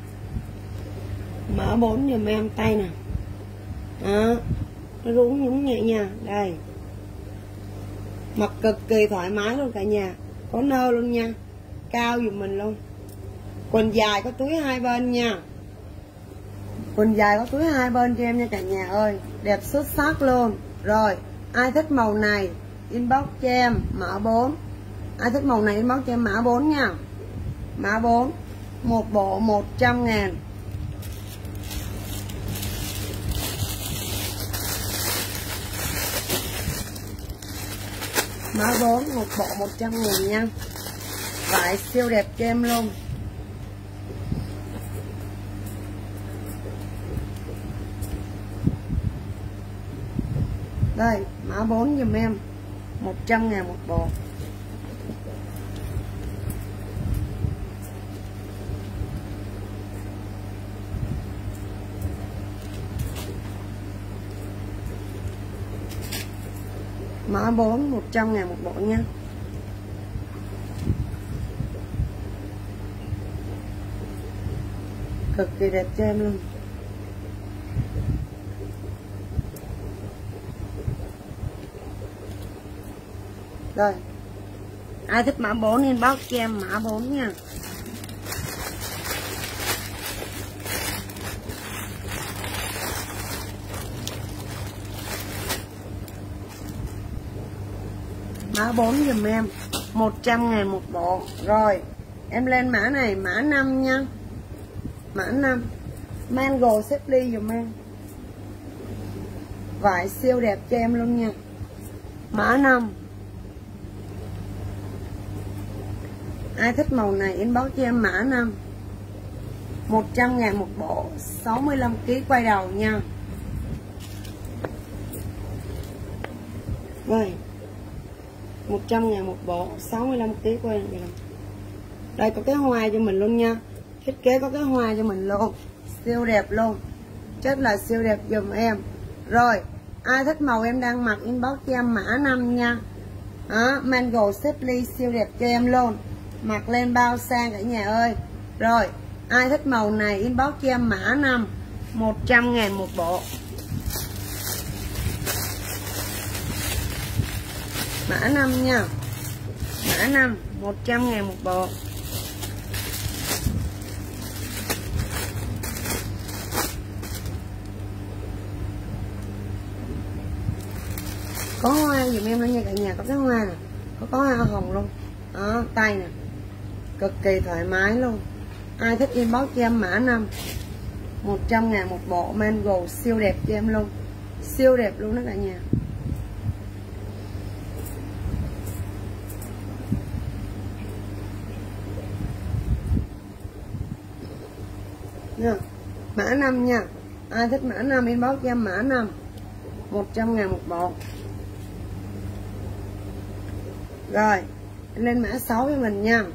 A: Mã 4 giùm em, tay nè. Đó, nó rúng nhúng nhẹ nha. Đây, mặc cực kỳ thoải mái luôn cả nhà. Có nơ luôn nha. Cao giùm mình luôn. Quần dài có túi hai bên nha. Quần dài có túi hai bên cho em nha cả nhà ơi. Đẹp xuất sắc luôn. Rồi, ai thích màu này inbox cho em mã 4. Ai thích màu này inbox cho em mã 4 nha. Mã 4, một bộ 100.000. Mã 4, một bộ 100.000 nha. Vải siêu đẹp cho em luôn. Đây, mã 4 giùm em, 100.000 một bộ. Mã 4 100.000 một bộ nha. Cực kỳ đẹp cho em luôn. Rồi, ai thích mã 4 inbox cho em mã 4 nha. Mã 4 dùm em, 100.000 một bộ. Rồi, em lên mã này, mã 5 nha. Mã 5, Mango xếp ly dùm em. Vải siêu đẹp cho em luôn nha. Mã 5. Ai thích màu này inbox cho em mã 5. 100.000 một bộ, 65kg quay đầu nha. Rồi, 100.000 một bộ, 65kg quay đầu. Đây có cái hoa cho mình luôn nha. Thiết kế có cái hoa cho mình luôn. Siêu đẹp luôn. Chất là siêu đẹp dùm em. Rồi, ai thích màu em đang mặc inbox cho em mã 5 nha. Đó, Mango xếp ly siêu đẹp cho em luôn. Mặc lên bao sang cả nhà ơi. Rồi, ai thích màu này inbox cho em mã 5, 100.000 một bộ. Mã 5 nha. Mã 5, 100.000 một bộ. Có hoa dùm em nữa nha cả nhà. Có cái hoa nè, có hoa hồng luôn. Đó, tay nè, cực kỳ thoải mái luôn. Ai thích inbox cho em mã 5, 100.000 một bộ. Mango siêu đẹp cho em luôn. Siêu đẹp luôn đó cả nhà. Nha. Mã 5 nha. Ai thích mã 5 inbox cho em mã 5, 100.000 một bộ. Rồi lên mã 6 cho mình nha.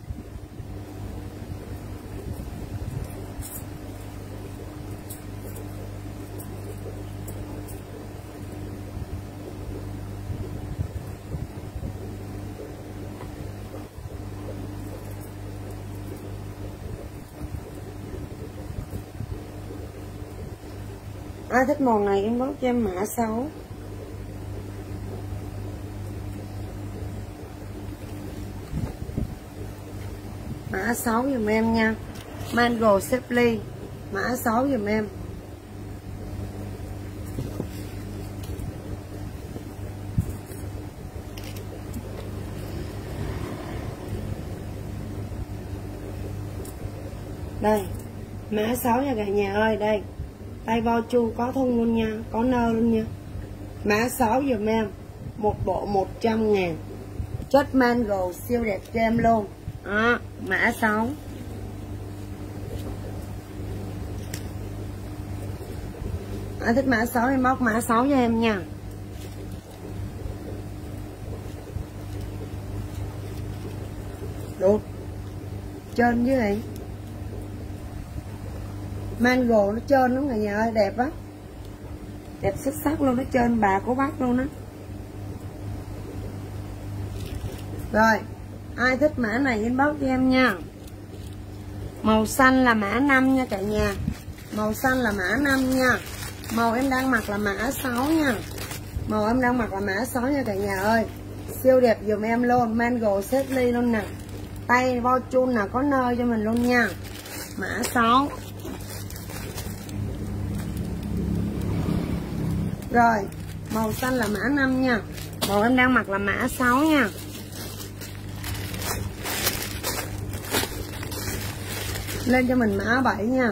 A: Ai thích màu này inbox cho em mã 6. Mã 6 dùm em nha. Mango Safely mã 6 dùm em. Đây, mã 6 nha cả nhà ơi, đây. Tay bao chu có thun luôn nha, có nơ luôn nha. Mã 6 dùm em. Một bộ 100.000. Chất mango siêu đẹp cho em luôn. Đó, mã 6. Ai thích mã 6 em bóc mã 6 cho em nha. Đúng. Trơn với này. Mango nó trơn lắm cả nhà ơi, đẹp á. Đẹp xuất sắc luôn, nó trơn bà của bác luôn á. Rồi, ai thích mã này inbox cho em nha. Màu xanh là mã 5 nha cả nhà. Màu xanh là mã 5 nha. Màu em đang mặc là mã 6 nha. Màu em đang mặc là mã 6 nha cả nhà ơi. Siêu đẹp dùm em luôn. Mango Safely luôn nè. Tay bao chun là có nơ cho mình luôn nha. Mã 6. Rồi, màu xanh là mã 5 nha. Màu em đang mặc là mã 6 nha. Lên cho mình mã 7 nha.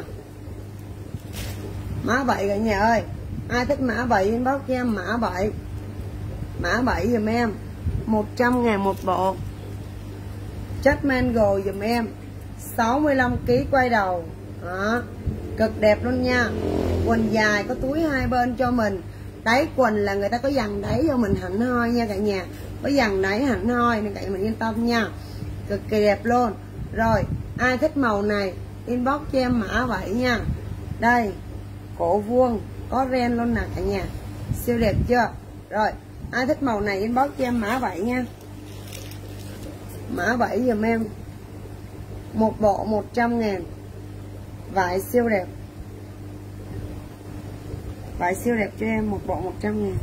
A: Mã 7 cả nhà ơi. Ai thích mã 7 inbox cho em mã 7. Mã 7 dùm em. 100.000 một bộ. Chất mango dùm em. 65kg quay đầu. Đó. Cực đẹp luôn nha. Quần dài có túi hai bên cho mình. Đáy quần là người ta có dằn đáy cho mình hẳn hoi nha cả nhà. Có dằn đáy hẳn hoi nên cả nhà mình yên tâm nha. Cực kỳ đẹp luôn. Rồi, ai thích màu này inbox cho em mã 7 nha. Đây, cổ vuông có ren luôn nè cả nhà. Siêu đẹp chưa? Rồi, ai thích màu này inbox cho em mã 7 nha. Mã 7 dùm em. Một bộ 100.000. Vải siêu đẹp. Vải siêu đẹp cho em, một bộ 100.000.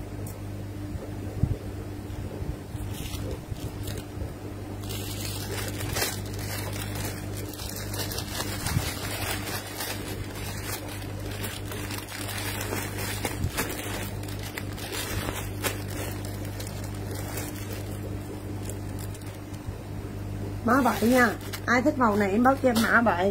A: Mã 7 nha. Ai thích màu này inbox cho em mã 7.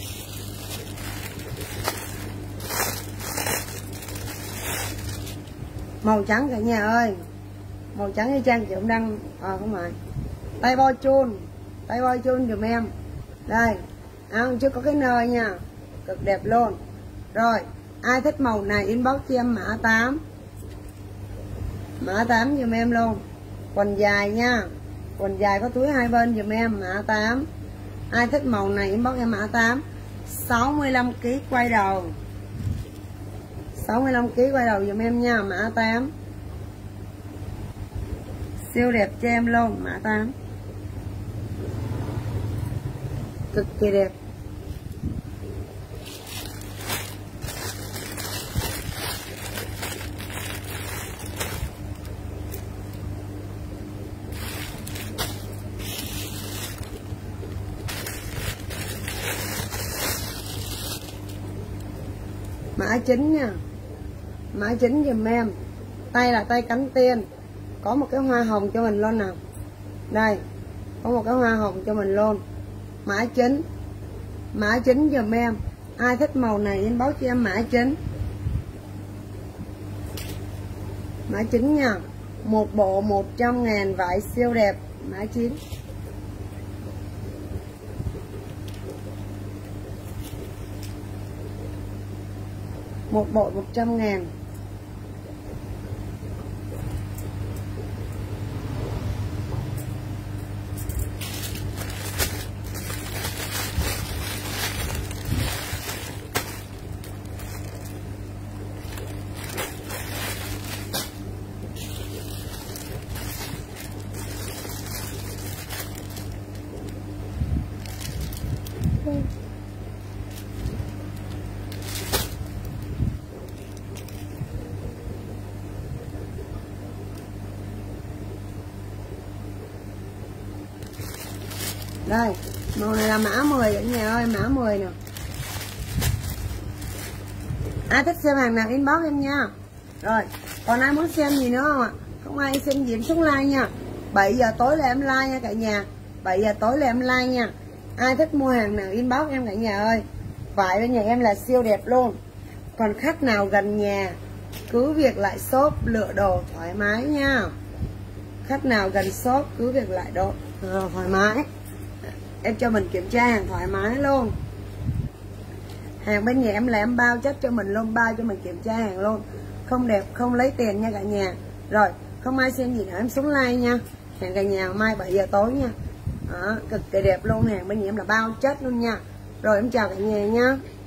A: Màu trắng cả nhà ơi. Màu trắng như trang chị cũng đăng. Không phải. Tay bo chun. Tay bo chun dùm em. Đây. Áo trước có cái nơ nha. Cực đẹp luôn. Rồi. Ai thích màu này inbox cho em mã 8. Mã 8 dùm em luôn. Quần dài nha. Quần dài có túi hai bên dùm em mã 8. Ai thích màu này inbox em mã 8. 65kg quay đầu. 65kg quay đầu dùm em nha, mã 8. Siêu đẹp cho em luôn, mã 8. Cực kỳ đẹp. Mã 9 nha. Mã 9 dùm em. Tay là tay cánh tiên. Có một cái hoa hồng cho mình luôn nào. Đây. Có một cái hoa hồng cho mình luôn. Mã 9. Mã 9 dùm em. Ai thích màu này inbox cho em mã 9. Mã 9 nha. Một bộ 100.000, vải siêu đẹp. Mã 9. Một bộ 100.000. Đây, màu này là mã 10 cả nhà ơi, mã 10 nè. Ai thích xem hàng nào inbox em nha. Rồi, còn ai muốn xem gì nữa không ạ? Không ai xem gì em xuống like nha. 7 giờ tối là em like nha cả nhà. 7 giờ tối là em like nha. Ai thích mua hàng nào inbox em cả nhà ơi. Vải bên nhà em là siêu đẹp luôn. Còn khách nào gần nhà cứ việc lại shop lựa đồ thoải mái nha. Khách nào gần shop cứ việc lại đồ thoải mái. Em cho mình kiểm tra hàng thoải mái luôn. Hàng bên nhà em là em bao chất cho mình luôn, bao cho mình kiểm tra hàng luôn. Không đẹp không lấy tiền nha cả nhà. Rồi, không ai xem gì nữa em xuống like nha. Hẹn cả nhà mai 7 giờ tối nha. Đó, cực kỳ đẹp luôn, hàng bên nhà em là bao chất luôn nha. Rồi em chào cả nhà nha.